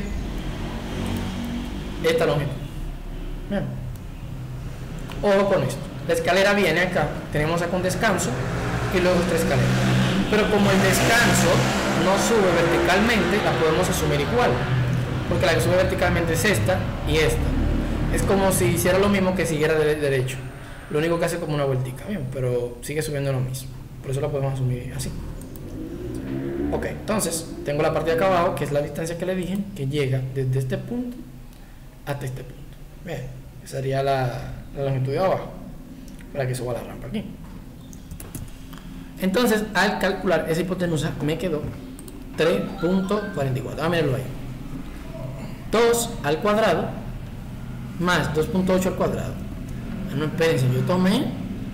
esta longitud. Bien. Ojo con esto. La escalera viene acá, tenemos acá un descanso y luego esta escalera. Pero como el descanso no sube verticalmente, la podemos asumir igual, porque la que sube verticalmente es esta y esta. Es como si hiciera lo mismo que siguiera de derecho. Lo único que hace como una vueltica, bien, pero sigue subiendo lo mismo. Por eso la podemos asumir así. Ok, entonces tengo la parte de acá abajo, que es la distancia que le dije, que llega desde este punto hasta este punto. Bien, esa sería la, la longitud de abajo, para que suba la rampa aquí. Entonces, al calcular esa hipotenusa, me quedó tres punto cuarenta y cuatro. Ah, mírenlo ahí. dos al cuadrado más dos punto ocho al cuadrado. Ah, no, espérense, yo tomé.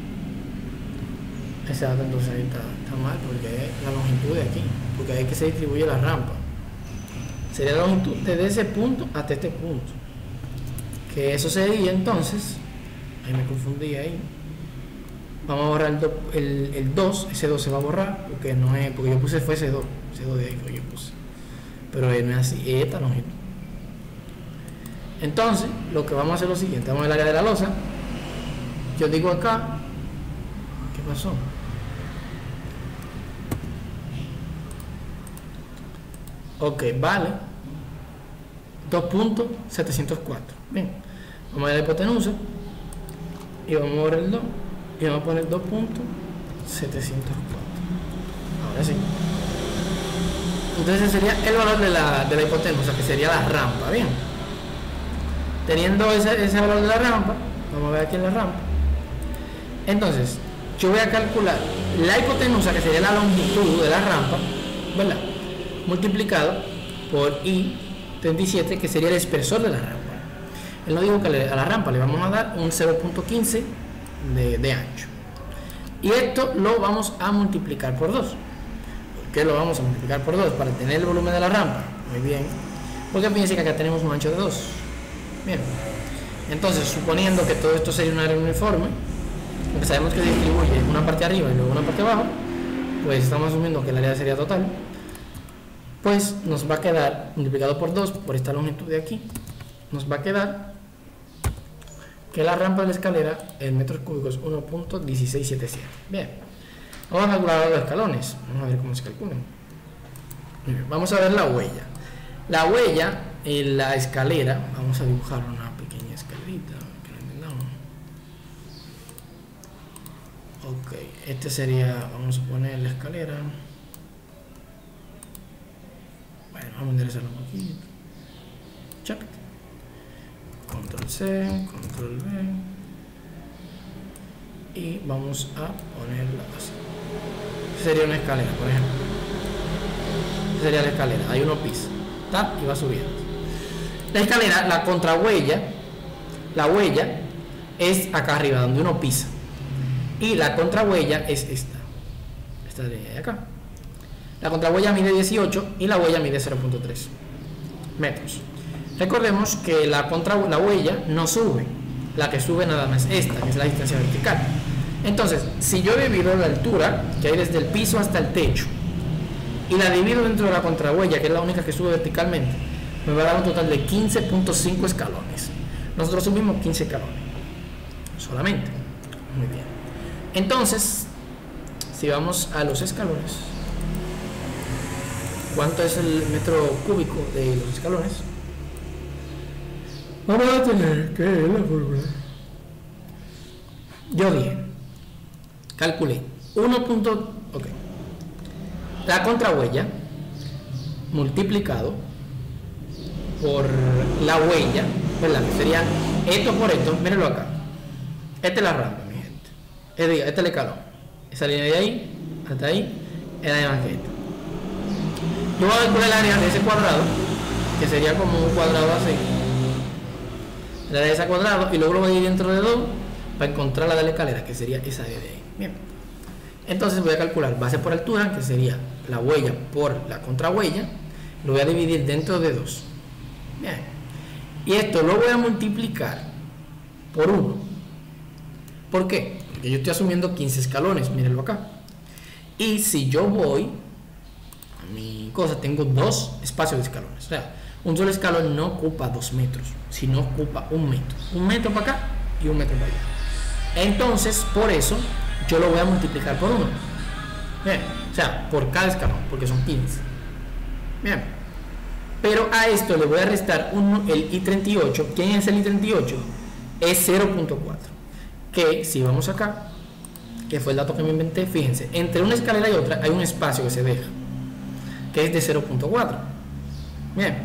Exacto, entonces ahí está, está mal, porque es la longitud de aquí, porque ahí es que se distribuye la rampa. Sería la longitud desde ese punto hasta este punto. Que eso sería entonces. Ahí me confundí ahí. Vamos a borrar el, do, el, el dos, ese dos se va a borrar porque no es, porque yo puse fue ese dos, ese dos de ahí que yo puse, pero no es así, es esta longitud. Entonces, lo que vamos a hacer es lo siguiente, vamos al área de la losa. Yo digo acá, ¿qué pasó? Ok, vale dos punto setecientos cuatro. Bien, vamos a ver la hipotenusa y vamos a borrar el dos. Y vamos a poner dos punto setecientos cuatro. Ahora sí. Entonces ese sería el valor de la, de la hipotenusa, que sería la rampa. Bien. Teniendo ese, ese valor de la rampa, vamos a ver aquí en la rampa. Entonces, yo voy a calcular la hipotenusa, que sería la longitud de la rampa, ¿verdad? Multiplicado por I treinta y siete, que sería el espesor de la rampa. Él nos dijo que a la rampa le vamos a dar un cero punto quince De, de ancho, y esto lo vamos a multiplicar por dos. ¿Por qué lo vamos a multiplicar por dos? Para tener el volumen de la rampa. Muy bien, porque fíjense que acá tenemos un ancho de dos. Bien, entonces suponiendo que todo esto sería un área uniforme, porque sabemos que se distribuye una parte arriba y luego una parte abajo, pues estamos asumiendo que el área sería total. Pues nos va a quedar multiplicado por dos por esta longitud de aquí, nos va a quedar que la rampa de la escalera en metros cúbicos uno punto dieciséis setenta y siete. Bien, vamos a calcular los escalones. Vamos a ver cómo se calculan. Vamos a ver la huella. La huella en la escalera, vamos a dibujar una pequeña escalerita que no entendamos. Ok, este sería, vamos a poner la escalera. Bueno, vamos a enderezarlo un poquito. Check. Control C, Control V, y vamos a ponerla así. Sería una escalera, por ejemplo. Sería la escalera, hay uno pisa, ¿tá? Y va subiendo. La escalera, la contrahuella, la huella es acá arriba, donde uno pisa, y la contrahuella es esta, esta de acá. La contrahuella mide dieciocho y la huella mide cero punto tres. metros. Recordemos que la, contra, la huella no sube, la que sube nada más esta, que es la distancia vertical. Entonces, si yo divido la altura que hay desde el piso hasta el techo y la divido dentro de la contrahuella, que es la única que sube verticalmente, me va a dar un total de quince punto cinco escalones. Nosotros subimos quince escalones solamente. Muy bien. Entonces, si vamos a los escalones, ¿cuánto es el metro cúbico de los escalones? Vamos a tener que la fórmula. Yo dije, calculé uno. Ok. La contrahuella multiplicado por la huella, ¿verdad? Que sería esto por esto. Mírenlo acá. Esta es la rampa, mi gente. Este, este es el escalón. Esa línea de ahí hasta ahí es la misma que esta. Yo voy a calcular el área de ese cuadrado, que sería como un cuadrado así. La de ese cuadrado, y luego lo voy a ir dentro de dos para encontrar la de la escalera, que sería esa de ahí. Bien. Entonces voy a calcular base por altura, que sería la huella por la contrahuella. Lo voy a dividir dentro de dos. Bien. Y esto lo voy a multiplicar por uno. ¿Por qué? Porque yo estoy asumiendo quince escalones, mírenlo acá. Y si yo voy a mi cosa, tengo dos espacios de escalones. O sea, un solo escalón no ocupa dos metros, sino ocupa un metro. Un metro para acá y un metro para allá. Entonces, por eso, yo lo voy a multiplicar por uno. Bien. O sea, por cada escalón, porque son quince. Bien. Pero a esto le voy a restar uno, el I treinta y ocho. ¿Quién es el I treinta y ocho? Es cero punto cuatro. Que si vamos acá, que fue el dato que me inventé, fíjense, entre una escalera y otra hay un espacio que se deja, que es de cero punto cuatro. Bien.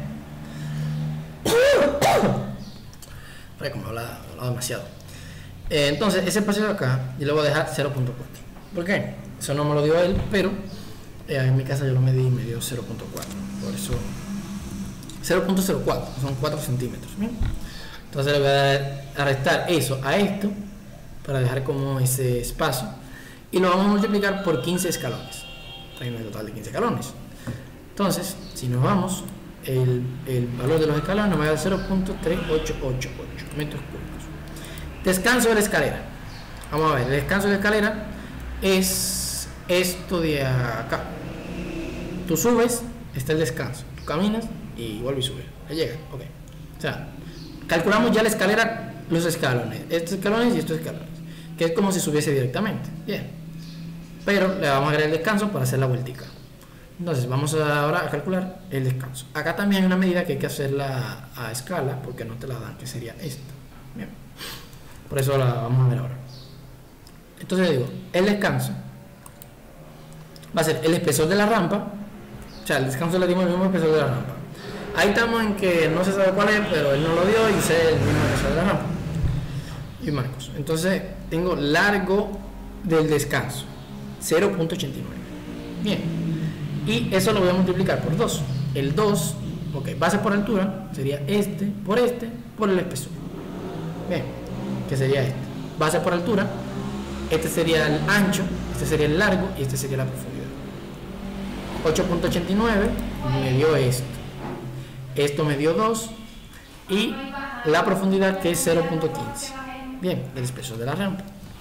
Pero como he hablado, he hablado demasiado. Eh, entonces, ese espacio de acá, yo le voy a dejar cero punto cuatro. ¿Por qué? Eso no me lo dio él, pero eh, en mi casa yo lo medí y me dio cero punto cuatro. Por eso, cero punto cero cuatro, son cuatro centímetros. ¿Bien? Entonces le voy a, dar, a restar eso a esto, para dejar como ese espacio, y lo vamos a multiplicar por quince escalones. Hay un total de quince escalones. Entonces, si nos vamos, el, el valor de los escalones nos va a dar cero punto tres ocho ocho ocho metros cúbicos. Descanso de la escalera. Vamos a ver, el descanso de la escalera es esto de acá. Tú subes, está el descanso. Tú caminas y vuelves a subir. Ya llega, ok. O sea, calculamos ya la escalera, los escalones, estos escalones y estos escalones, que es como si subiese directamente. Bien. Pero le vamos a agregar el descanso para hacer la vueltica. Entonces vamos a ahora a calcular el descanso. Acá también hay una medida que hay que hacerla a escala, porque no te la dan, que sería esta. Bien. Por eso la vamos a ver ahora. Entonces digo, el descanso va a ser el espesor de la rampa. O sea, el descanso le dimos el mismo espesor de la rampa. Ahí estamos en que no se sabe cuál es, pero él no lo dio y sé el mismo espesor de la rampa. Y marcos. Entonces tengo largo del descanso, cero punto ochenta y nueve. Bien. Y eso lo voy a multiplicar por dos. El dos, ok, base por altura, sería este por este por el espesor. Bien, que sería este. Base por altura, este sería el ancho, este sería el largo y este sería la profundidad. ocho punto ochenta y nueve me dio esto. Esto me dio dos y la profundidad, que es cero punto quince. Bien, el espesor de la rampa.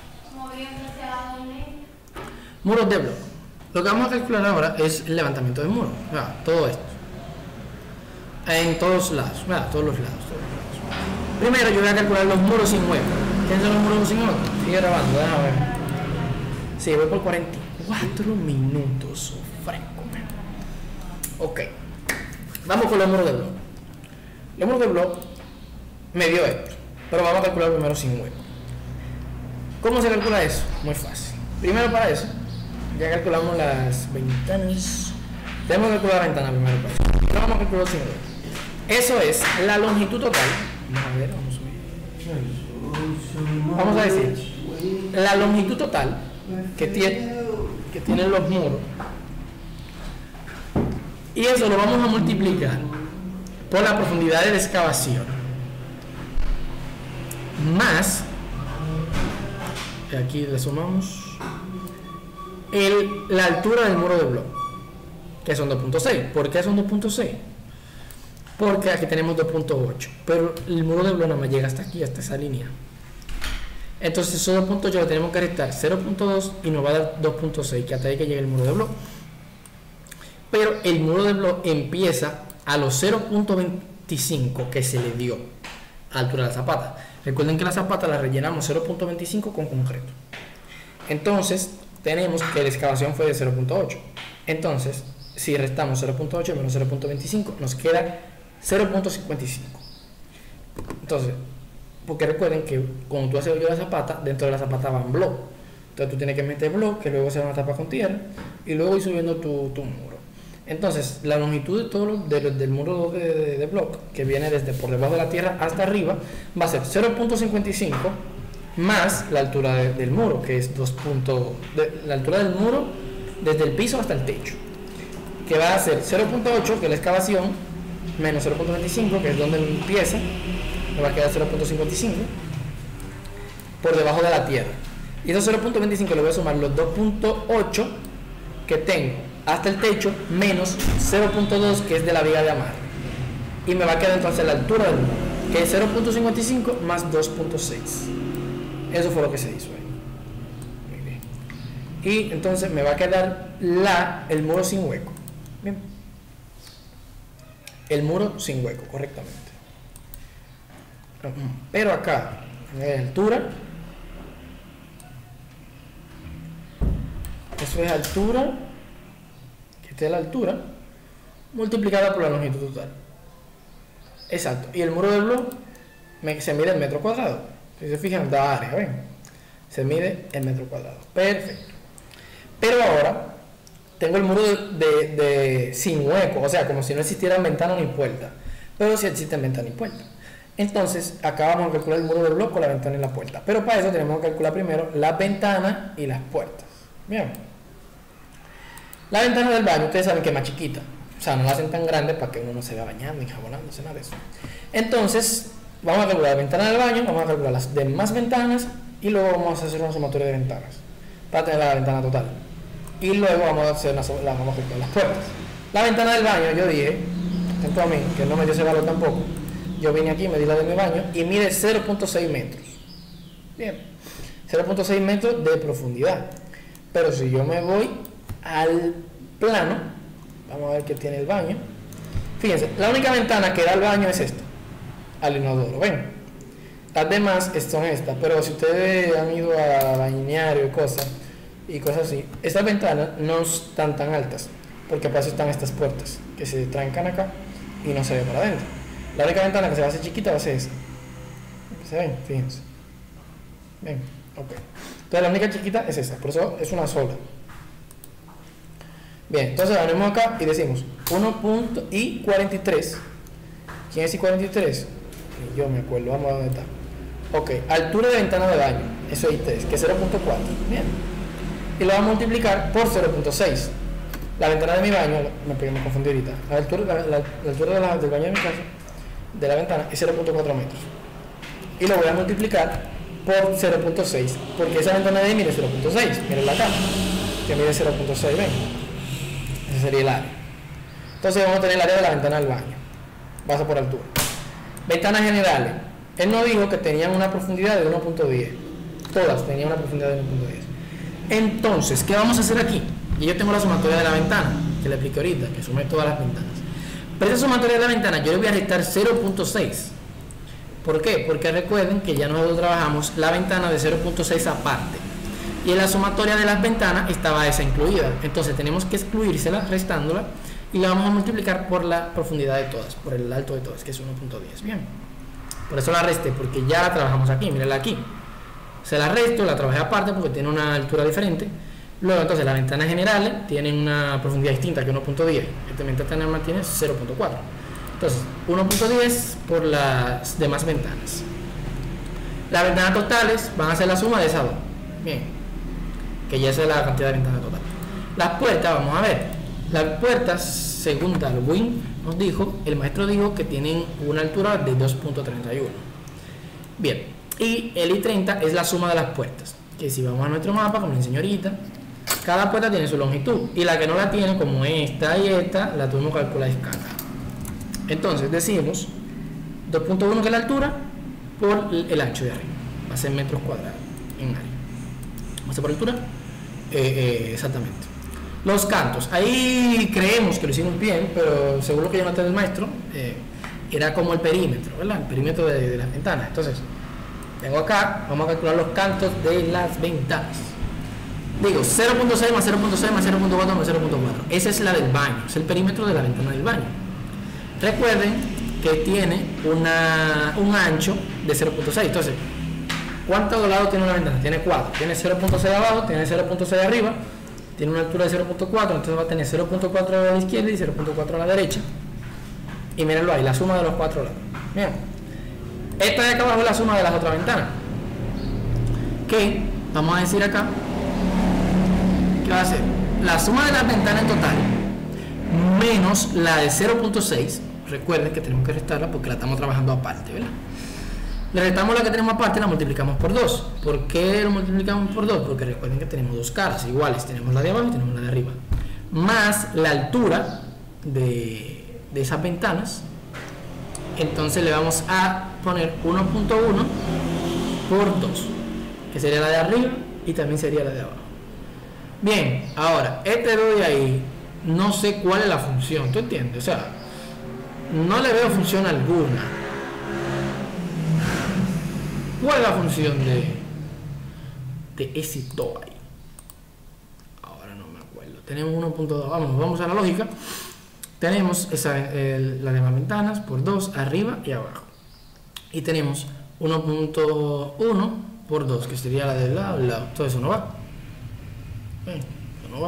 Muros de bloque. Lo que vamos a calcular ahora es el levantamiento de muros. O sea, todo esto. En todos lados, ¿verdad? Todos los lados, todos los lados. Primero yo voy a calcular los muros sin hueco. ¿Quiénes son los muros sin hueco? Sigue grabando, déjame ver. Sí, voy por cuarenta y cuatro minutos. Fresco. Ok. Vamos con los muros de bloque. Los muros de bloque me dio esto. Pero vamos a calcular primero sin hueco. ¿Cómo se calcula eso? Muy fácil. Primero, para eso, ya calculamos las ventanas. Tenemos que calcular la ventana primero para eso. Ahora vamos a calcular sin hueco. Eso es la longitud total. Vamos a ver, vamos a ver. Vamos a decir la longitud total que tiene, que tienen los muros. Y eso lo vamos a multiplicar por la profundidad de la excavación más, aquí le sumamos el, la altura del muro de bloque, que son dos punto seis. ¿Por qué son dos punto seis? porque aquí tenemos dos punto ocho, pero el muro de bloque no me llega hasta aquí, hasta esa línea. Entonces esos dos punto ocho lo tenemos que restar cero punto dos y nos va a dar dos punto seis, que hasta ahí que llegue el muro de bloque. Pero el muro de bloque empieza a los cero punto veinticinco que se le dio a la altura de la zapata. Recuerden que la zapata la rellenamos cero punto veinticinco con concreto. Entonces tenemos que la excavación fue de cero punto ocho. Entonces, si restamos cero punto ocho menos cero punto veinticinco, nos queda cero punto cincuenta y cinco. Entonces, porque recuerden que cuando tú haces el hoyo de la zapata, dentro de la zapata van bloques. Entonces tú tienes que meter bloques, que luego se van a tapar con tierra, y luego ir subiendo tu, tu muro. Entonces, la longitud de todo lo, de, del muro de, de, de bloque, que viene desde por debajo de la tierra hasta arriba, va a ser cero punto cincuenta y cinco más la altura de, del muro, que es dos. De, la altura del muro desde el piso hasta el techo, que va a ser cero punto ocho, que es la excavación, menos cero punto veinticinco, que es donde empieza, me va a quedar cero punto cincuenta y cinco por debajo de la tierra. Y esos cero punto veinticinco le voy a sumar los dos punto ocho que tengo hasta el techo, menos cero punto dos, que es de la viga de amarre, y me va a quedar entonces la altura del muro, que es cero punto cincuenta y cinco más dos punto seis. Eso fue lo que se hizo ahí. Muy bien. Y entonces me va a quedar la, el muro sin hueco. Bien. El muro sin hueco, correctamente. Pero acá, en la altura, eso es altura, que esta es la altura, multiplicada por la longitud total. Exacto. Y el muro del bloque me, se mide en metro cuadrado. Si se fijan, da área, ¿ven? Se mide en metro cuadrado. Perfecto. Pero ahora tengo el muro de, de, de sin hueco, o sea, como si no existieran ventana ni puerta. Pero sí existen ventana y puerta. Entonces, acá vamos a calcular el muro del bloque con la ventana y la puerta. Pero para eso tenemos que calcular primero las ventanas y las puertas. Bien. La ventana del baño, ustedes saben que es más chiquita. O sea, no la hacen tan grande para que uno no se vaya bañando ni jabonándose, nada de eso. Entonces, vamos a calcular la ventana del baño, vamos a calcular las demás ventanas y luego vamos a hacer una sumatoria de ventanas para tener la ventana total. Y luego vamos a hacer una, la, vamos a calcular las puertas. La ventana del baño, yo dije, tanto a mí, que no me dio ese valor tampoco. Yo vine aquí, medí la de mi baño y mide cero punto seis metros. Bien, cero punto seis metros de profundidad. Pero si yo me voy al plano, vamos a ver qué tiene el baño. Fíjense, la única ventana que da al baño es esta, al inodoro, ven. Las demás son estas, pero si ustedes han ido a bañario y cosas, y cosas así, estas ventanas no están tan altas, porque para eso están estas puertas, que se trancan acá y no se ve para adentro. La única ventana que se va a hacer chiquita va a ser esa. ¿Se ven? Fíjense. Ven, ok. Entonces la única chiquita es esa, por eso es una sola. Bien, entonces venimos acá y decimos uno punto y cuarenta y tres. ¿Quién es I cuarenta y tres? Yo me acuerdo, vamos a ver dónde está. Ok, altura de ventana de baño, eso es I tres, que es cero punto cuatro. Bien. Y lo vamos a multiplicar por cero punto seis. La ventana de mi baño, me, me confundí ahorita, la altura, la, la, la altura de la, del baño de mi casa, de la ventana, es cero punto cuatro metros. Y lo voy a multiplicar por cero punto seis, porque esa ventana de ahí mide cero punto seis. Miren acá, que mide cero punto seis, ven. Ese sería el área. Entonces vamos a tener el área de la ventana del baño, base por altura. Ventanas generales. Él nos dijo que tenían una profundidad de uno punto diez. Todas tenían una profundidad de uno punto diez. Entonces, ¿qué vamos a hacer aquí? Y yo tengo la sumatoria de la ventana, que le expliqué ahorita, que sumé todas las ventanas. Pero esa sumatoria de la ventana yo le voy a restar cero punto seis. ¿Por qué? Porque recuerden que ya nosotros trabajamos la ventana de cero punto seis aparte. Y en la sumatoria de las ventanas estaba esa incluida. Entonces tenemos que excluírsela restándola y la vamos a multiplicar por la profundidad de todas, por el alto de todas, que es uno punto diez. Bien. Por eso la resté, porque ya la trabajamos aquí, mírenla aquí. Se la resto, la trabajé aparte porque tiene una altura diferente. Luego entonces las ventanas generales tienen una profundidad distinta que uno punto diez. Esta ventana tiene cero punto cuatro. Entonces uno punto diez por las demás ventanas. Las ventanas totales van a ser la suma de esas dos. Bien. Que ya es la cantidad de ventanas total. Las puertas, vamos a ver. Las puertas, según Darwin nos dijo, el maestro dijo que tienen una altura de dos punto treinta y uno. Bien, y el I treinta es la suma de las puertas, que si vamos a nuestro mapa, como le enseñé ahorita, cada puerta tiene su longitud, y la que no la tiene, como esta y esta, la tuvimos que calcular a escala. Entonces decimos dos punto uno que es la altura por el ancho de arriba, va a ser metros cuadrados en área. Vamos a hacer por altura, eh, eh, exactamente. Los cantos, ahí creemos que lo hicimos bien, pero según lo que yo noté del maestro, eh, era como el perímetro, ¿verdad? El perímetro de, de las ventanas. Entonces, tengo acá, vamos a calcular los cantos de las ventanas. Digo, cero punto seis más cero punto seis más cero punto cuatro más cero punto cuatro. Esa es la del baño, es el perímetro de la ventana del baño. Recuerden que tiene una, un ancho de cero punto seis. Entonces, ¿cuántos lados tiene una ventana? Tiene cuatro. Tiene cero punto seis abajo, tiene cero punto seis arriba, tiene una altura de cero punto cuatro, entonces va a tener cero punto cuatro a la izquierda y cero punto cuatro a la derecha. Y mírenlo ahí, la suma de los cuatro lados. Bien. Esta de acá abajo es la suma de las otras ventanas. Que, vamos a decir acá, ¿qué va a ser? La suma de las ventanas en total menos la de cero punto seis. Recuerden que tenemos que restarla porque la estamos trabajando aparte, ¿verdad? Le restamos la que tenemos aparte y la multiplicamos por dos. ¿Por qué lo multiplicamos por dos? Porque recuerden que tenemos dos caras iguales. Tenemos la de abajo y tenemos la de arriba. Más la altura de, de esas ventanas. Entonces le vamos a poner uno punto uno por dos, que sería la de arriba y también sería la de abajo. Bien, ahora, este dos de ahí, no sé cuál es la función, ¿tú entiendes? O sea, no le veo función alguna. ¿Cuál es la función de, de ese dos ahí? Ahora no me acuerdo. Tenemos uno punto dos, vamos, vamos a la lógica. Tenemos esa, el, la de las ventanas por dos, arriba y abajo. Y tenemos uno punto uno por dos, que sería la del lado, al lado. Todo eso no va. Bien, eso no va.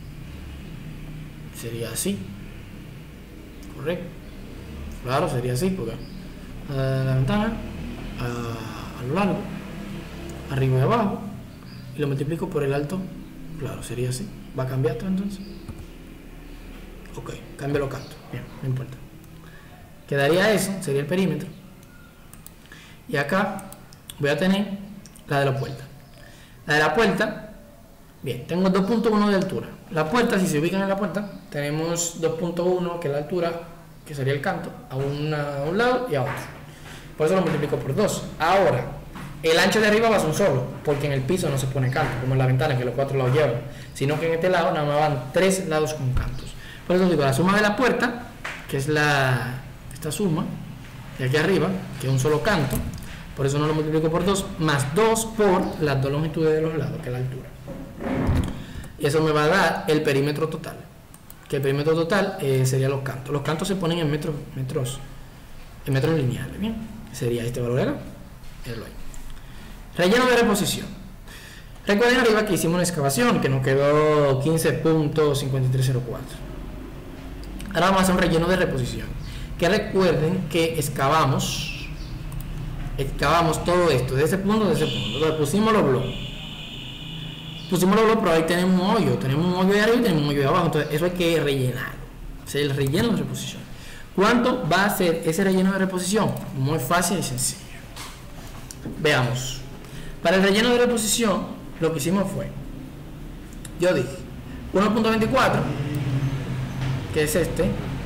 Sería así. Correcto. Claro, sería así, porque a la ventana, a, a lo largo, arriba y abajo, y lo multiplico por el alto. Claro, sería así. ¿Va a cambiar todo entonces? Ok, cambio los cantos. Bien, no importa. Quedaría eso, sería el perímetro. Y acá voy a tener la de la puerta. La de la puerta, bien, tengo dos punto uno de altura. La puerta, si se ubican en la puerta, tenemos dos punto uno, que es la altura, que sería el canto, a, una, a un lado y a otro. Por eso lo multiplico por dos. Ahora, el ancho de arriba va a ser un solo, porque en el piso no se pone canto, como en la ventana, que los cuatro lados llevan, sino que en este lado nada más van tres lados con cantos. Por eso digo, la suma de la puerta, que es la esta suma de aquí arriba, que es un solo canto, por eso no lo multiplico por dos, más dos por las dos longitudes de los lados, que es la altura. Y eso me va a dar el perímetro total, que el perímetro total eh, sería los cantos. Los cantos se ponen en metros, metros, en metros lineales, ¿bien? Sería este valor acá, el ahí. Relleno de reposición. Recuerden arriba que hicimos una excavación, que nos quedó quince punto cincuenta y tres cero cuatro. Ahora vamos a hacer un relleno de reposición. Que recuerden que excavamos, excavamos todo esto, de ese punto, de ese punto. Entonces pusimos los bloques. Pusimos los bloques, pero ahí tenemos un hoyo. Tenemos un hoyo de arriba y tenemos un hoyo de abajo. Entonces eso hay que rellenar. O sea, el relleno de reposición. ¿Cuánto va a ser ese relleno de reposición? Muy fácil y sencillo. Veamos. Para el relleno de reposición, lo que hicimos fue, yo dije uno punto veinticuatro, que es este.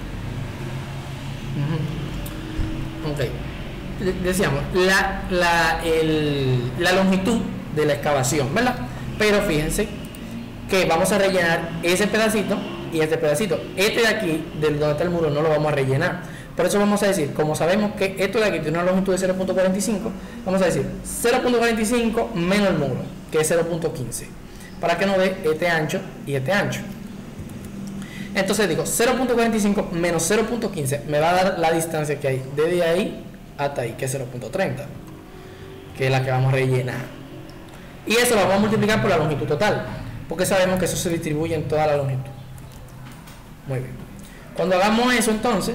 Uh-huh. Ok. Decíamos la, la, el, la longitud de la excavación, ¿verdad? Pero fíjense que vamos a rellenar ese pedacito y este pedacito. Este de aquí, del donde está el muro, no lo vamos a rellenar. Por eso vamos a decir, como sabemos que esto de aquí tiene una longitud de cero punto cuarenta y cinco, vamos a decir cero punto cuarenta y cinco menos el muro, que es cero punto quince, para que nos dé este ancho y este ancho. Entonces digo, cero punto cuarenta y cinco menos cero punto quince me va a dar la distancia que hay desde ahí hasta ahí, que es cero punto treinta, que es la que vamos a rellenar. Y eso lo vamos a multiplicar por la longitud total, porque sabemos que eso se distribuye en toda la longitud. Muy bien. Cuando hagamos eso entonces,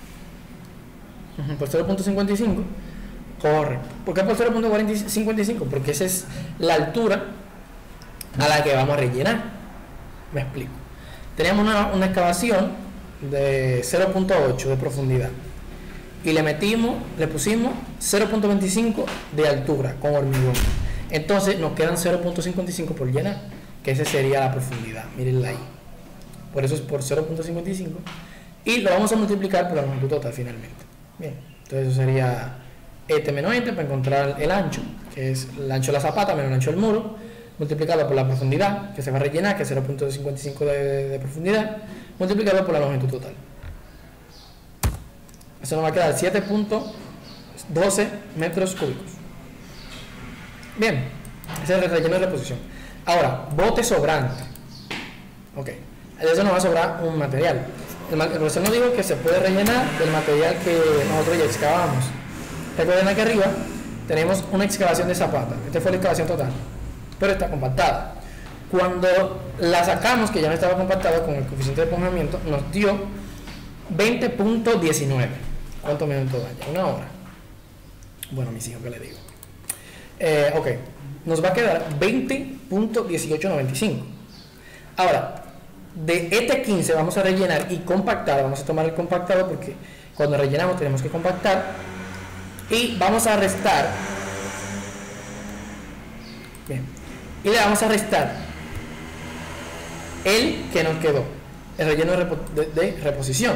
por cero punto cincuenta y cinco, correcto. ¿Por qué por cero punto cincuenta y cinco? Porque esa es la altura a la que vamos a rellenar. Me explico. Teníamos una, una excavación de cero punto ocho de profundidad y le metimos, le pusimos cero punto veinticinco de altura con hormigón. Entonces nos quedan cero punto cincuenta y cinco por llenar, que esa sería la profundidad. Mírenla ahí. Por eso es por cero punto cincuenta y cinco. y lo vamos a multiplicar por la longitud total finalmente. Bien, entonces eso sería este menos este para encontrar el ancho, que es el ancho de la zapata menos el ancho del muro, multiplicarlo por la profundidad, que se va a rellenar, que es cero punto cincuenta y cinco de, de, de profundidad, multiplicarlo por la longitud total. Eso nos va a quedar siete punto doce metros cúbicos. Bien, ese es el relleno de reposición. Ahora, bote sobrante. Ok, de eso nos va a sobrar un material. El, el profesor nos dijo que se puede rellenar del material que nosotros ya excavamos. Recuerden, aquí arriba tenemos una excavación de zapata. Esta fue la excavación total, pero está compactada. Cuando la sacamos, que ya no estaba compactada con el coeficiente de esponjamiento, nos dio veinte punto diecinueve. ¿Cuántos minutos da ya? Una hora. Bueno, mis hijos, ¿qué les digo? Eh, ok, nos va a quedar veinte punto dieciocho noventa y cinco. Ahora, de este quince vamos a rellenar y compactar. Vamos a tomar el compactado porque cuando rellenamos tenemos que compactar. Y vamos a restar. Bien. Y le vamos a restar el que nos quedó, el relleno de, repo, de, de reposición.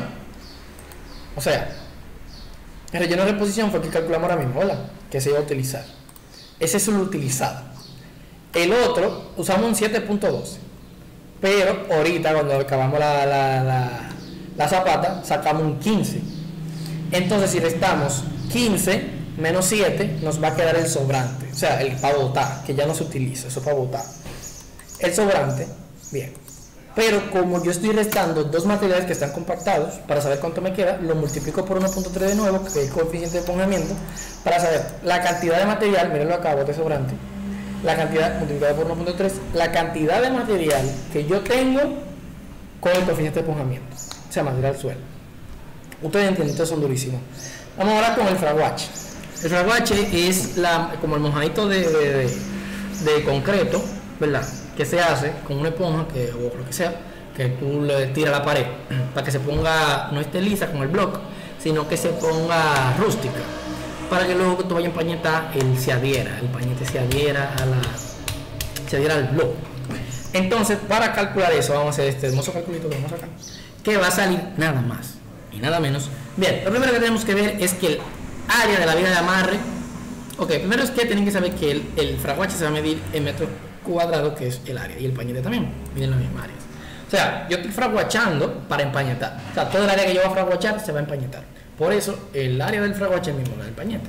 O sea, el relleno de reposición fue el que calculamos ahora mismo, ¿verdad? Que se iba a utilizar. Ese es el utilizado. El otro usamos un siete punto doce. Pero ahorita cuando acabamos la, la, la, la zapata, sacamos un quince. Entonces si restamos quince menos siete, nos va a quedar el sobrante. O sea, el para botar, que ya no se utiliza, eso para botar. El sobrante, bien. Pero como yo estoy restando dos materiales que están compactados, para saber cuánto me queda, lo multiplico por uno punto tres de nuevo, que es el coeficiente de esponjamiento, para saber la cantidad de material, mírenlo acá, bote sobrante, la cantidad multiplicada por uno punto tres, la cantidad de material que yo tengo con el coeficiente de esponjamiento, o sea, material suelo. Ustedes entienden, ustedes son durísimos. Vamos ahora con el fraguache. El fraguache es la, como el mojadito de, de, de, de concreto, ¿verdad? Que se hace con una esponja que, o lo que sea, que tú le tiras a la pared para que se ponga, no esté lisa con el bloque, sino que se ponga rústica, para que luego que tú vayas a empañetar, él se adhiera, el pañete se adhiera a la, se adhiera al bloque. Entonces, para calcular eso, vamos a hacer este hermoso calculito que vamos a sacar, que va a salir nada más y nada menos. Bien, lo primero que tenemos que ver es que el área de la viga de amarre, ok, primero es que tienen que saber que el, el fraguache se va a medir en metros cuadrados, que es el área, y el pañete también, miden las mismas áreas. O sea, yo estoy fraguachando para empañetar. O sea, todo el área que yo voy a fraguachar se va a empañetar. Por eso, el área del fraguache es mismo, la del pañete.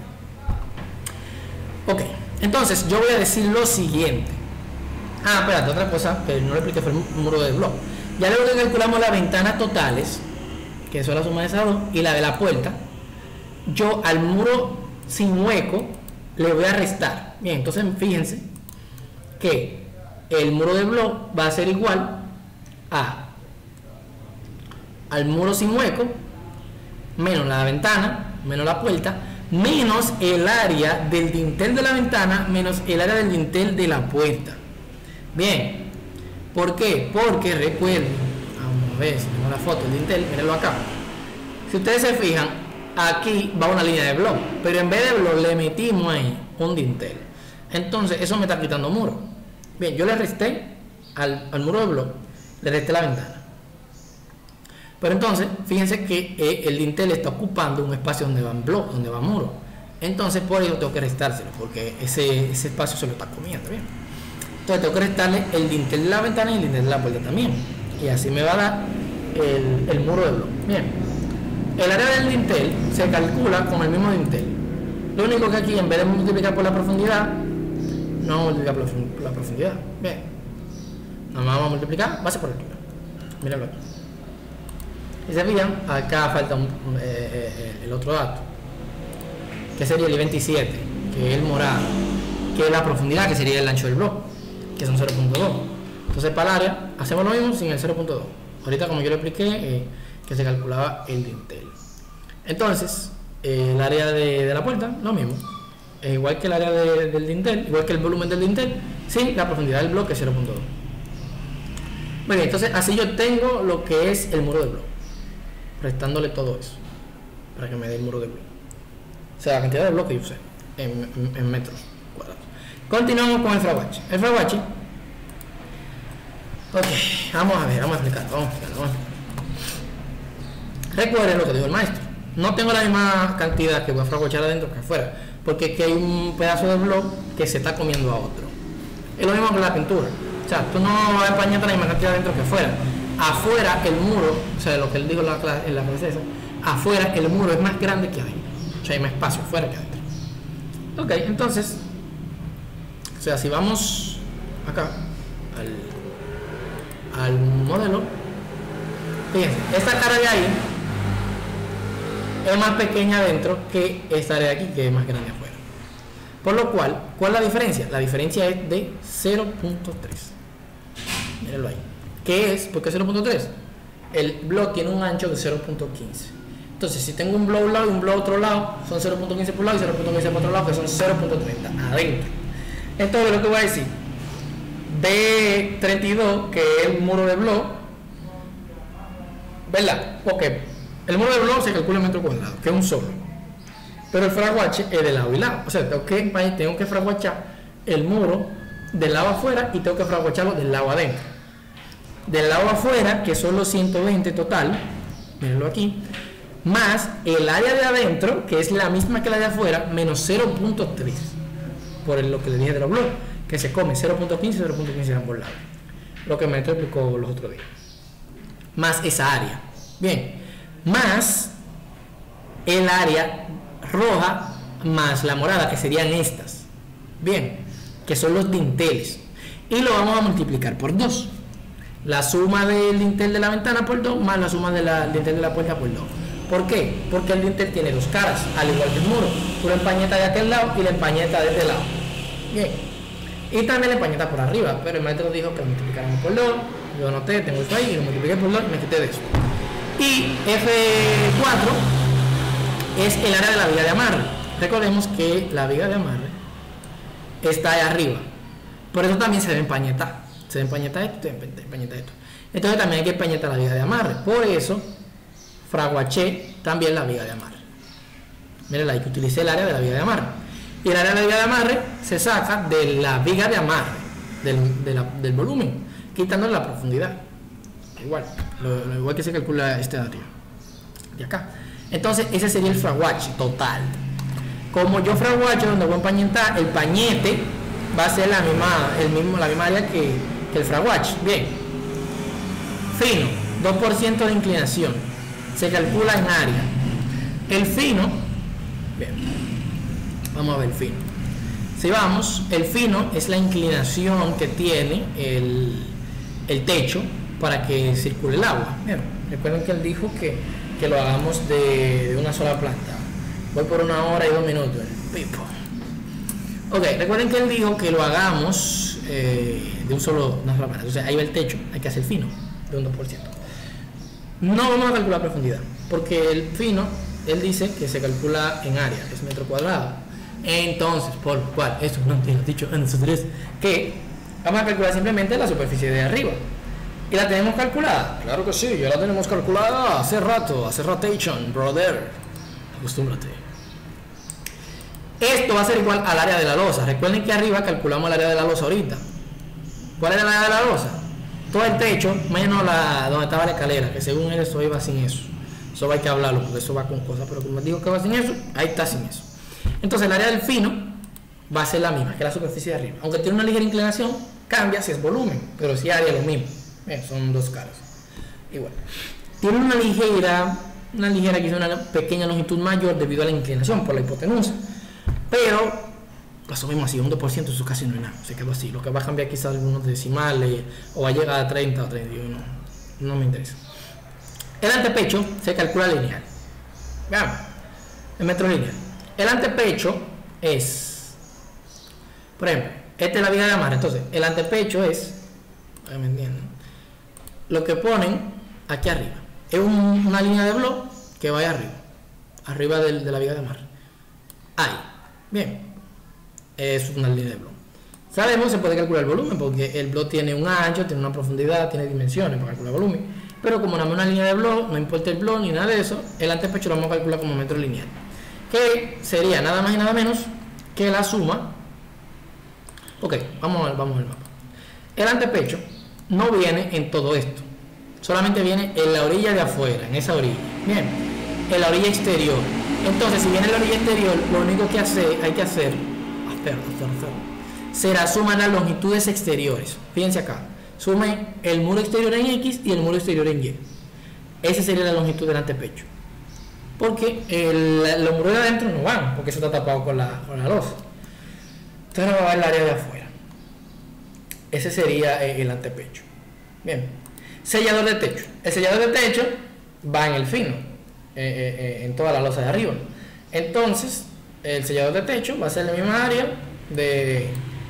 Ok, entonces yo voy a decir lo siguiente. Ah, espérate, otra cosa que no le expliqué fue el muro de bloque. Ya luego que calculamos las ventanas totales, que eso es la suma de esas dos, y la de la puerta, yo al muro sin hueco le voy a restar. Bien, entonces fíjense que el muro de bloque va a ser igual a al muro sin hueco menos la ventana menos la puerta menos el área del dintel de la ventana menos el área del dintel de la puerta. Bien, ¿por qué? Porque recuerden, vamos a ver si tenemos la foto del dintel, mírenlo acá. Si ustedes se fijan, aquí va una línea de bloque, pero en vez de bloque le metimos ahí un dintel. Entonces eso me está quitando muro. Bien, yo le resté al, al muro de bloque, le resté la ventana. Pero entonces, fíjense que eh, el dintel está ocupando un espacio donde va en bloque, donde va muro. Entonces por eso tengo que restárselo, porque ese, ese espacio se lo está comiendo. Bien. Entonces tengo que restarle el dintel de la ventana y el dintel de la puerta también. Y así me va a dar el, el muro de bloque. Bien. El área del dintel se calcula con el mismo dintel. Lo único que aquí, en vez de multiplicar por la profundidad, no vamos a multiplicar por la profundidad. Bien. Nada más vamos a multiplicar base por altura. Mírenlo aquí. Y se fijan, acá falta un, eh, eh, el otro dato, que sería el veintisiete, que es el morado, que es la profundidad, que sería el ancho del bloque, que son cero punto dos. Entonces para el área hacemos lo mismo sin el cero punto dos. Ahorita, como yo le expliqué, eh, que se calculaba el dintel. Entonces, eh, el área de, de la puerta, lo mismo. Es igual que el área de, del dintel, igual que el volumen del dintel, sin la profundidad del bloque cero punto dos. Muy bien, entonces así yo tengo lo que es el muro de bloque, restándole todo eso, para que me dé el muro de bloque. O sea, la cantidad de bloques yo usé, en, en, en metros cuadrados. Continuamos con el fraguache. El fraguache, ok, vamos a ver, vamos a explicar, vamos a explicar, vamos a explicar. Recuerden lo que dijo el maestro. No tengo la misma cantidad que voy a fraguachar adentro que afuera, porque aquí hay un pedazo de blog que se está comiendo a otro. Es lo mismo que la pintura. O sea, tú no vas a empañar la misma cantidad adentro que afuera. Afuera el muro, o sea, lo que él dijo en la clase, en la clase esa, afuera el muro es más grande que adentro. O sea, hay más espacio afuera que adentro. Ok, entonces, o sea, si vamos acá al, al modelo, fíjense, esta cara de ahí es más pequeña adentro que esta área de aquí, que es más grande afuera. Por lo cual, ¿cuál es la diferencia? La diferencia es de cero punto tres. Mírenlo ahí. ¿Qué es? ¿Por qué cero punto tres? El blog tiene un ancho de cero punto quince. Entonces, si tengo un blog a un lado y un blog a otro lado, son cero punto quince por un lado y cero punto quince por otro lado, que son cero punto treinta adentro. Entonces, lo que voy a decir, B treinta y dos, que es el muro de blog, ¿verdad? Ok. El muro de blog se calcula en metro cuadrado, que es un solo. Pero el fraguache es de lado y lado. O sea, tengo que, tengo que fraguachar el muro del lado afuera y tengo que fraguacharlo del lado adentro. Del lado afuera, que son los ciento veinte total, mírenlo aquí, más el área de adentro, que es la misma que la de afuera, menos cero punto tres. Por lo que le dije de los blogs, que se come cero punto quince y cero punto quince de ambos lados. Lo que me explicó los otros días. Más esa área. Bien. Más el área roja más la morada, que serían estas, bien, que son los dinteles, y lo vamos a multiplicar por dos. La suma del dintel de la ventana por dos más la suma del dintel de la puerta por dos. ¿Por qué? Porque el dintel tiene dos caras, al igual que el muro. Tú la empañetas de aquel lado y la empañetas de este lado. Bien. Y también la empañetas por arriba, pero el maestro dijo que lo multiplicáramos por dos. Yo anoté, tengo esto ahí y lo multipliqué por dos y me quité de eso. Y F cuatro es el área de la viga de amarre. Recordemos que la viga de amarre está ahí arriba. Por eso también se debe empañetar. Se debe empañetar esto, se debe empañetar esto. Entonces también hay que empañetar la viga de amarre. Por eso fraguaché también la viga de amarre. Miren ahí que utilicé el área de la viga de amarre. Y el área de la viga de amarre se saca de la viga de amarre, del, de la, del volumen, quitándole la profundidad. Igual, lo, lo igual que se calcula este de arriba, de acá. Entonces ese sería el fraguache total. Como yo fraguacho donde voy a empañetar, el pañete va a ser la misma, el mismo, la misma área que, que el fraguache. Bien. Fino, dos por ciento de inclinación. Se calcula en área. El fino, bien, vamos a ver el fino. Si vamos, el fino es la inclinación que tiene el, el techo para que circule el agua. Bien, recuerden que él dijo que, que lo hagamos de, de una sola planta. Voy por una hora y dos minutos. Pipo. Ok, recuerden que él dijo que lo hagamos eh, de un solo, una sola planta. Entonces ahí va el techo, hay que hacer fino, de un dos por ciento. No vamos a calcular profundidad, porque el fino, él dice que se calcula en área, es metro cuadrado. Entonces, por cual, eso no te lo he dicho en nosotros, que vamos a calcular simplemente la superficie de arriba. ¿Y la tenemos calculada? Claro que sí, ya la tenemos calculada hace rato, hace rotation, brother. Acostúmbrate. Esto va a ser igual al área de la losa. Recuerden que arriba calculamos el área de la losa ahorita. ¿Cuál era el área de la losa? Todo el techo, menos la donde estaba la escalera, que según él eso iba sin eso. Eso hay que hablarlo, porque eso va con cosas, pero como digo que va sin eso, ahí está sin eso. Entonces el área del fino va a ser la misma que la superficie de arriba. Aunque tiene una ligera inclinación, cambia si es volumen, pero si área es lo mismo. Bien, son dos caras. Igual. Tiene una ligera, una ligera, quizá una pequeña longitud mayor debido a la inclinación por la hipotenusa. Pero lo asumimos así, un dos por ciento, eso casi no es nada, se quedó así. Lo que va a cambiar quizás algunos decimales, o va a llegar a treinta o treinta y uno, no me interesa. El antepecho se calcula lineal. Veamos, en metro lineal. El antepecho es, por ejemplo, esta es la viga de amarre. Entonces, el antepecho es, ¿me entienden? Lo que ponen aquí arriba. Es un, una línea de blog que vaya arriba, arriba de, de la viga de amarre. Ahí, bien. Es una línea de blog. Sabemos, se puede calcular el volumen porque el blog tiene un ancho, tiene una profundidad, tiene dimensiones para calcular el volumen. Pero como no es una línea de blog, no importa el blog ni nada de eso, el antepecho lo vamos a calcular como metro lineal, que sería nada más y nada menos que la suma. Ok, vamos a ver, vamos al mapa. El antepecho no viene en todo esto, solamente viene en la orilla de afuera, en esa orilla. Bien, en la orilla exterior. Entonces, si viene la orilla exterior, lo único que hace, hay que hacer, hacer, hacer, hacer será sumar las longitudes exteriores. Fíjense acá, sume el muro exterior en X y el muro exterior en Y. Esa sería la longitud del antepecho. Porque el, los muros de adentro no van, porque eso está tapado con la, con la losa. Entonces ahora va el área de afuera. Ese sería el antepecho. Bien. Sellador de techo. El sellador de techo va en el fino, eh, eh, en toda la losa de arriba. Entonces, el sellador de techo va a ser la misma área de,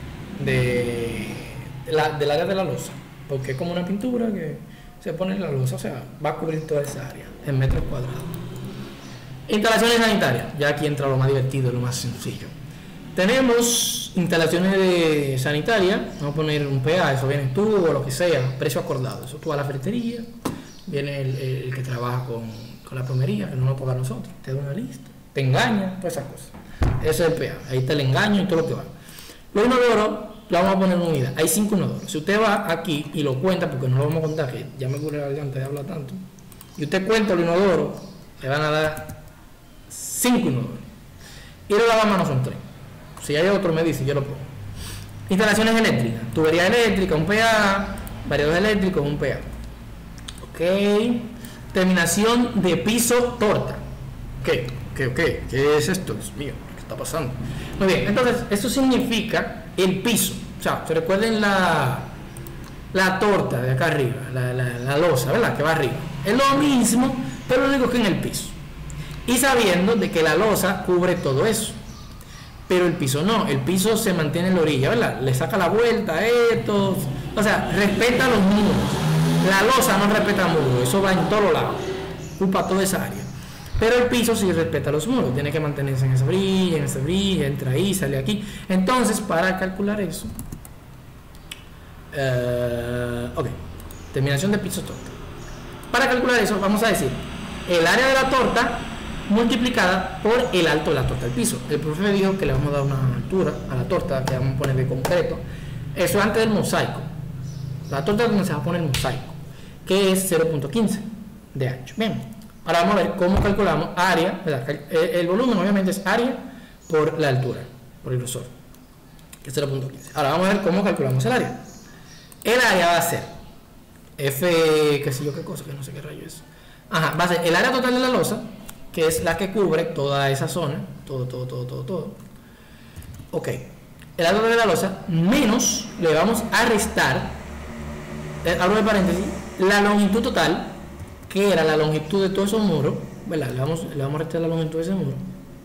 de, de la, del área de la losa, porque es como una pintura que se pone en la losa, o sea, va a cubrir toda esa área en metros cuadrados. Instalaciones sanitarias. Ya aquí entra lo más divertido, lo más sencillo. Tenemos instalaciones de sanitaria. Vamos a poner un P A, eso viene en tubo o lo que sea, precio acordado. Eso tú vas a la ferretería, viene el, el que trabaja con, con la plomería, que no nos paga a nosotros, te da una lista, te engaña, todas esas cosas. Ese es el P A, ahí está el engaño y todo lo que va. Los inodoros, lo vamos a poner en unidad. Hay cinco inodoros. Si usted va aquí y lo cuenta, porque no lo vamos a contar, que ya me ocurre la garganta de hablar tanto, y usted cuenta los inodoros, le van a dar cinco inodoros. Y los lavamanos son tres. Si hay otro me dice, yo lo pongo. Instalaciones eléctricas, tubería eléctrica, un P A, variador eléctrico, un P A. Ok. Terminación de piso torta. ¿Qué? ¿Qué? ¿Qué? ¿Qué es esto? Dios mío, ¿qué está pasando? Muy bien, entonces, eso significa el piso. O sea, se recuerden la, la torta de acá arriba, la, la, la losa, ¿verdad? Que va arriba. Es lo mismo, pero lo único que en el piso. Y sabiendo de que la losa cubre todo eso. Pero el piso no, el piso se mantiene en la orilla, ¿verdad? Le saca la vuelta a estos, o sea, respeta los muros. La losa no respeta muros, eso va en todos lados, ocupa toda esa área. Pero el piso sí respeta los muros, tiene que mantenerse en esa orilla, en esa orilla, entra ahí, sale aquí. Entonces, para calcular eso, uh, ok, terminación de piso torta. Para calcular eso, vamos a decir, el área de la torta multiplicada por el alto de la torta del piso. El profe me dijo que le vamos a dar una altura a la torta que vamos a poner de concreto. Eso antes del mosaico. La torta donde se va a poner el mosaico, que es cero punto quince de ancho. Bien, ahora vamos a ver cómo calculamos área, ¿verdad? El, el volumen obviamente es área por la altura, por el grosor, que es cero punto quince. Ahora vamos a ver cómo calculamos el área. El área va a ser F, qué sé yo qué cosa, que no sé qué rayo es. Ajá, va a ser el área total de la losa, que es la que cubre toda esa zona, todo, todo, todo, todo, todo. Ok, el área de la losa, menos, le vamos a restar, eh, abro de paréntesis, la longitud total, que era la longitud de todos esos muros, ¿verdad? Le vamos, le vamos a restar la longitud de ese muro,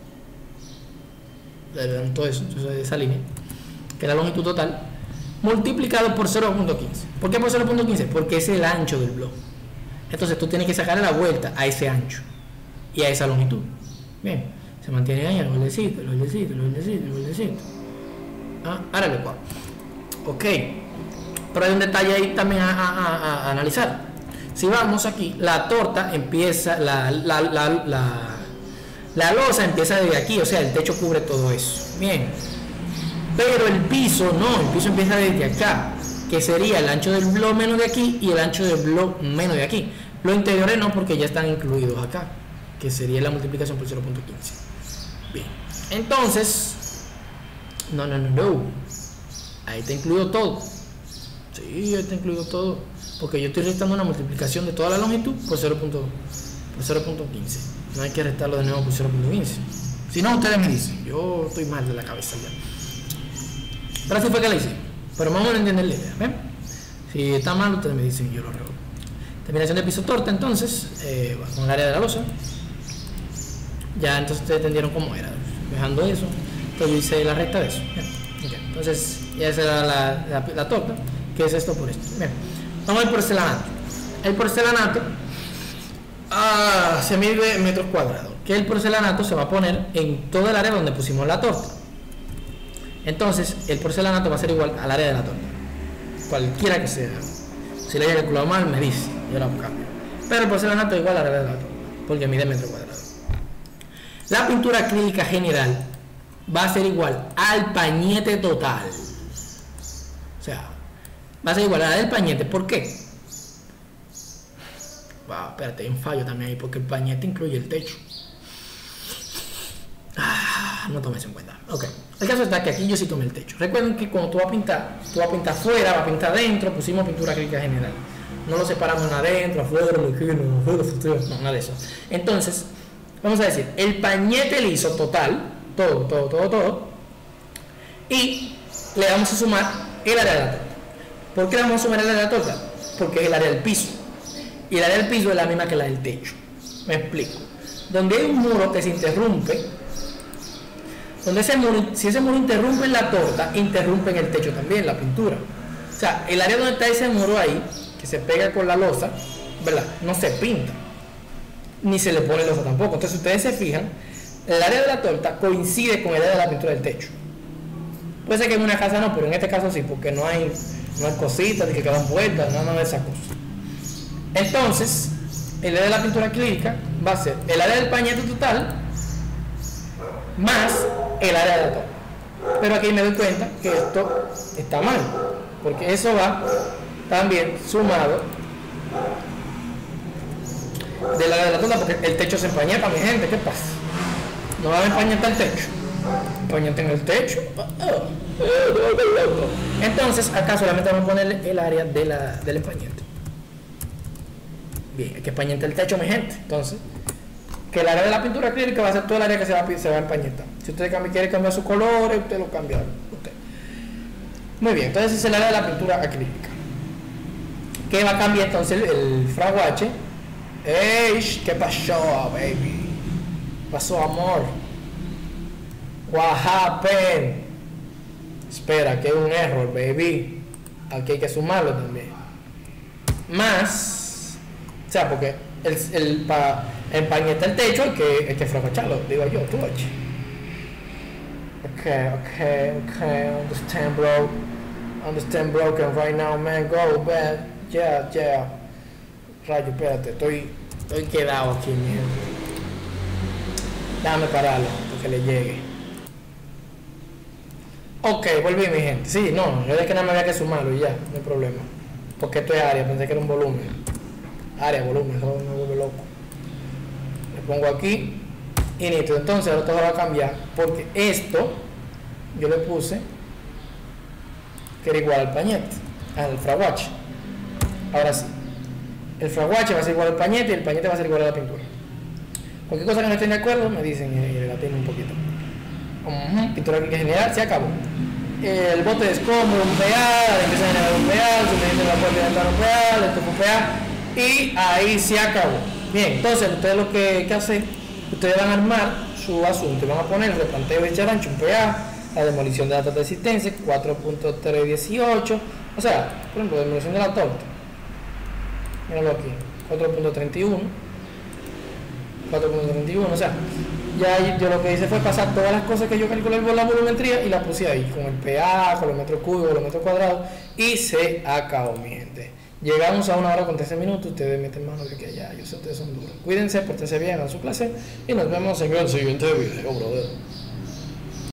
de todo eso, de esa línea, que es la longitud total, multiplicado por cero punto quince. ¿Por qué por cero punto quince? Porque es el ancho del bloque. Entonces tú tienes que sacarle la vuelta a ese ancho y a esa longitud. Bien, se mantiene ahí el bordecito, el bordecito, el bordecito, el bordecito. Ah, ahora le cuadro. Ok, pero hay un detalle ahí también a, a, a, a analizar. Si vamos aquí, la torta empieza, la, la, la, la, la losa empieza desde aquí, o sea, el techo cubre todo eso. Bien, pero el piso no, el piso empieza desde acá, que sería el ancho del bloque menos de aquí y el ancho del bloque menos de aquí. Los interiores no, porque ya están incluidos acá, que sería la multiplicación por cero punto quince. Bien, entonces, no, no, no, no, ahí está incluido todo. Sí, ahí está incluido todo, porque yo estoy restando una multiplicación de toda la longitud por cero punto quince. No hay que restarlo de nuevo por cero punto quince. Si no, ustedes me dicen, yo estoy mal de la cabeza ya. Pero así fue que la hice, pero vamos a entender la idea, ¿ven? Si está mal, ustedes me dicen, yo lo arreglo. Terminación de piso torta, entonces, eh, con el área de la losa. Ya entonces ustedes entendieron cómo era, dejando eso. Entonces yo hice la recta de eso. Okay. Entonces ya esa era la, la, la torta, que es esto por esto. Bien. Vamos al porcelanato. El porcelanato ah, se mide en metros cuadrados, que el porcelanato se va a poner en todo el área donde pusimos la torta. Entonces el porcelanato va a ser igual al área de la torta, cualquiera que sea. Si le haya calculado mal, me dice, yo la cambio. Pero el porcelanato es igual al área de la torta, porque mide metro cuadrado. La pintura acrílica general va a ser igual al pañete total. O sea, va a ser igual a la del pañete. ¿Por qué? Wow, espérate, hay un fallo también ahí, porque el pañete incluye el techo. Ah, no tomes en cuenta. Ok, el caso está que aquí yo sí tomé el techo. Recuerden que cuando tú vas a pintar, tú vas a pintar afuera, vas a pintar adentro, pusimos pintura acrílica general. No lo separamos en adentro, afuera, afuera, afuera, no, nada de eso. Entonces, vamos a decir, el pañete liso total, todo, todo, todo, todo, y le vamos a sumar el área de la torta. ¿Por qué le vamos a sumar el área de la torta? Porque es el área del piso. Y el área del piso es la misma que la del techo. Me explico. Donde hay un muro que se interrumpe, donde ese muro, si ese muro interrumpe en la torta, interrumpe en el techo también, la pintura. O sea, el área donde está ese muro ahí, que se pega con la losa, ¿verdad? No se pinta, ni se le pone losa tampoco. Entonces, si ustedes se fijan, el área de la torta coincide con el área de la pintura del techo. Puede ser que en una casa no, pero en este caso sí, porque no hay, no hay cositas ni que quedan vueltas, nada de esas cosas. Entonces, el área de la pintura acrílica va a ser el área del pañete total más el área de la torta. Pero aquí me doy cuenta que esto está mal, porque eso va también sumado del área de la torta, porque el techo se empañeta, mi gente. ¿Qué pasa? No va a empañetar el techo. Empañeta en el techo. Entonces, acá solamente vamos a poner el área de la, del empañete. Bien, hay que empañetar el techo, mi gente. Entonces, que el área de la pintura acrílica va a ser todo el área que se va, se va a empañetar. Si usted quiere cambiar su color, usted lo cambia. Usted. Muy bien, entonces es el área de la pintura acrílica. ¿Qué va a cambiar entonces el, el fraguache? ¡Ey! ¿Qué pasó, baby? ¿Qué pasó, amor? What happened? Espera, que es un error, baby. Aquí hay que sumarlo también. Más, o sea, porque el, el, para empañetar el techo hay que, hay que fragacharlo, digo yo, tú oye. Ok, ok, ok, understand, bro. Understand, broken right now, man. Go, man. Yeah, yeah. Rayo, espérate, estoy, estoy quedado aquí, mi gente. Déjame pararlo, para que le llegue. Ok, volví, mi gente. Sí, no, yo de que nada me había que sumarlo y ya, no hay problema. Porque esto es área, pensé que era un volumen. Área, volumen, eso me vuelve loco. Le pongo aquí y nítido. Entonces ahora todo va a cambiar, porque esto yo le puse que era igual al pañete, al fraguache. Ahora sí, el fraguache va a ser igual al pañete y el pañete va a ser igual a la pintura. Cualquier cosa que no estén de acuerdo me dicen y le latino un poquito. Uh-huh. Pintura acrílica general, se acabó. El bote de escombro, un P A, la empieza a generar un P A, se me dice la puerta de entrar un P A, le toco un P A y ahí se acabó. Bien, entonces ustedes lo que, que hacen, ustedes van a armar su asunto y van a poner el replanteo de charancho, un P A, la demolición de datos de existencia, cuatro punto tres dieciocho, o sea, por ejemplo, demolición de la torta. Míralo aquí, cuatro punto treinta y uno, cuatro punto treinta y uno, o sea, ya yo lo que hice fue pasar todas las cosas que yo calculé por la volumetría y las puse ahí, con el P A, con los metros cúbicos, los metros cuadrados, y se acabó, mi gente. Llegamos a una hora con trece minutos, ustedes meten mano de que ya, yo sé, ustedes son duros. Cuídense, pórtense bien, hagan su clase, y nos vemos en el siguiente video, brother.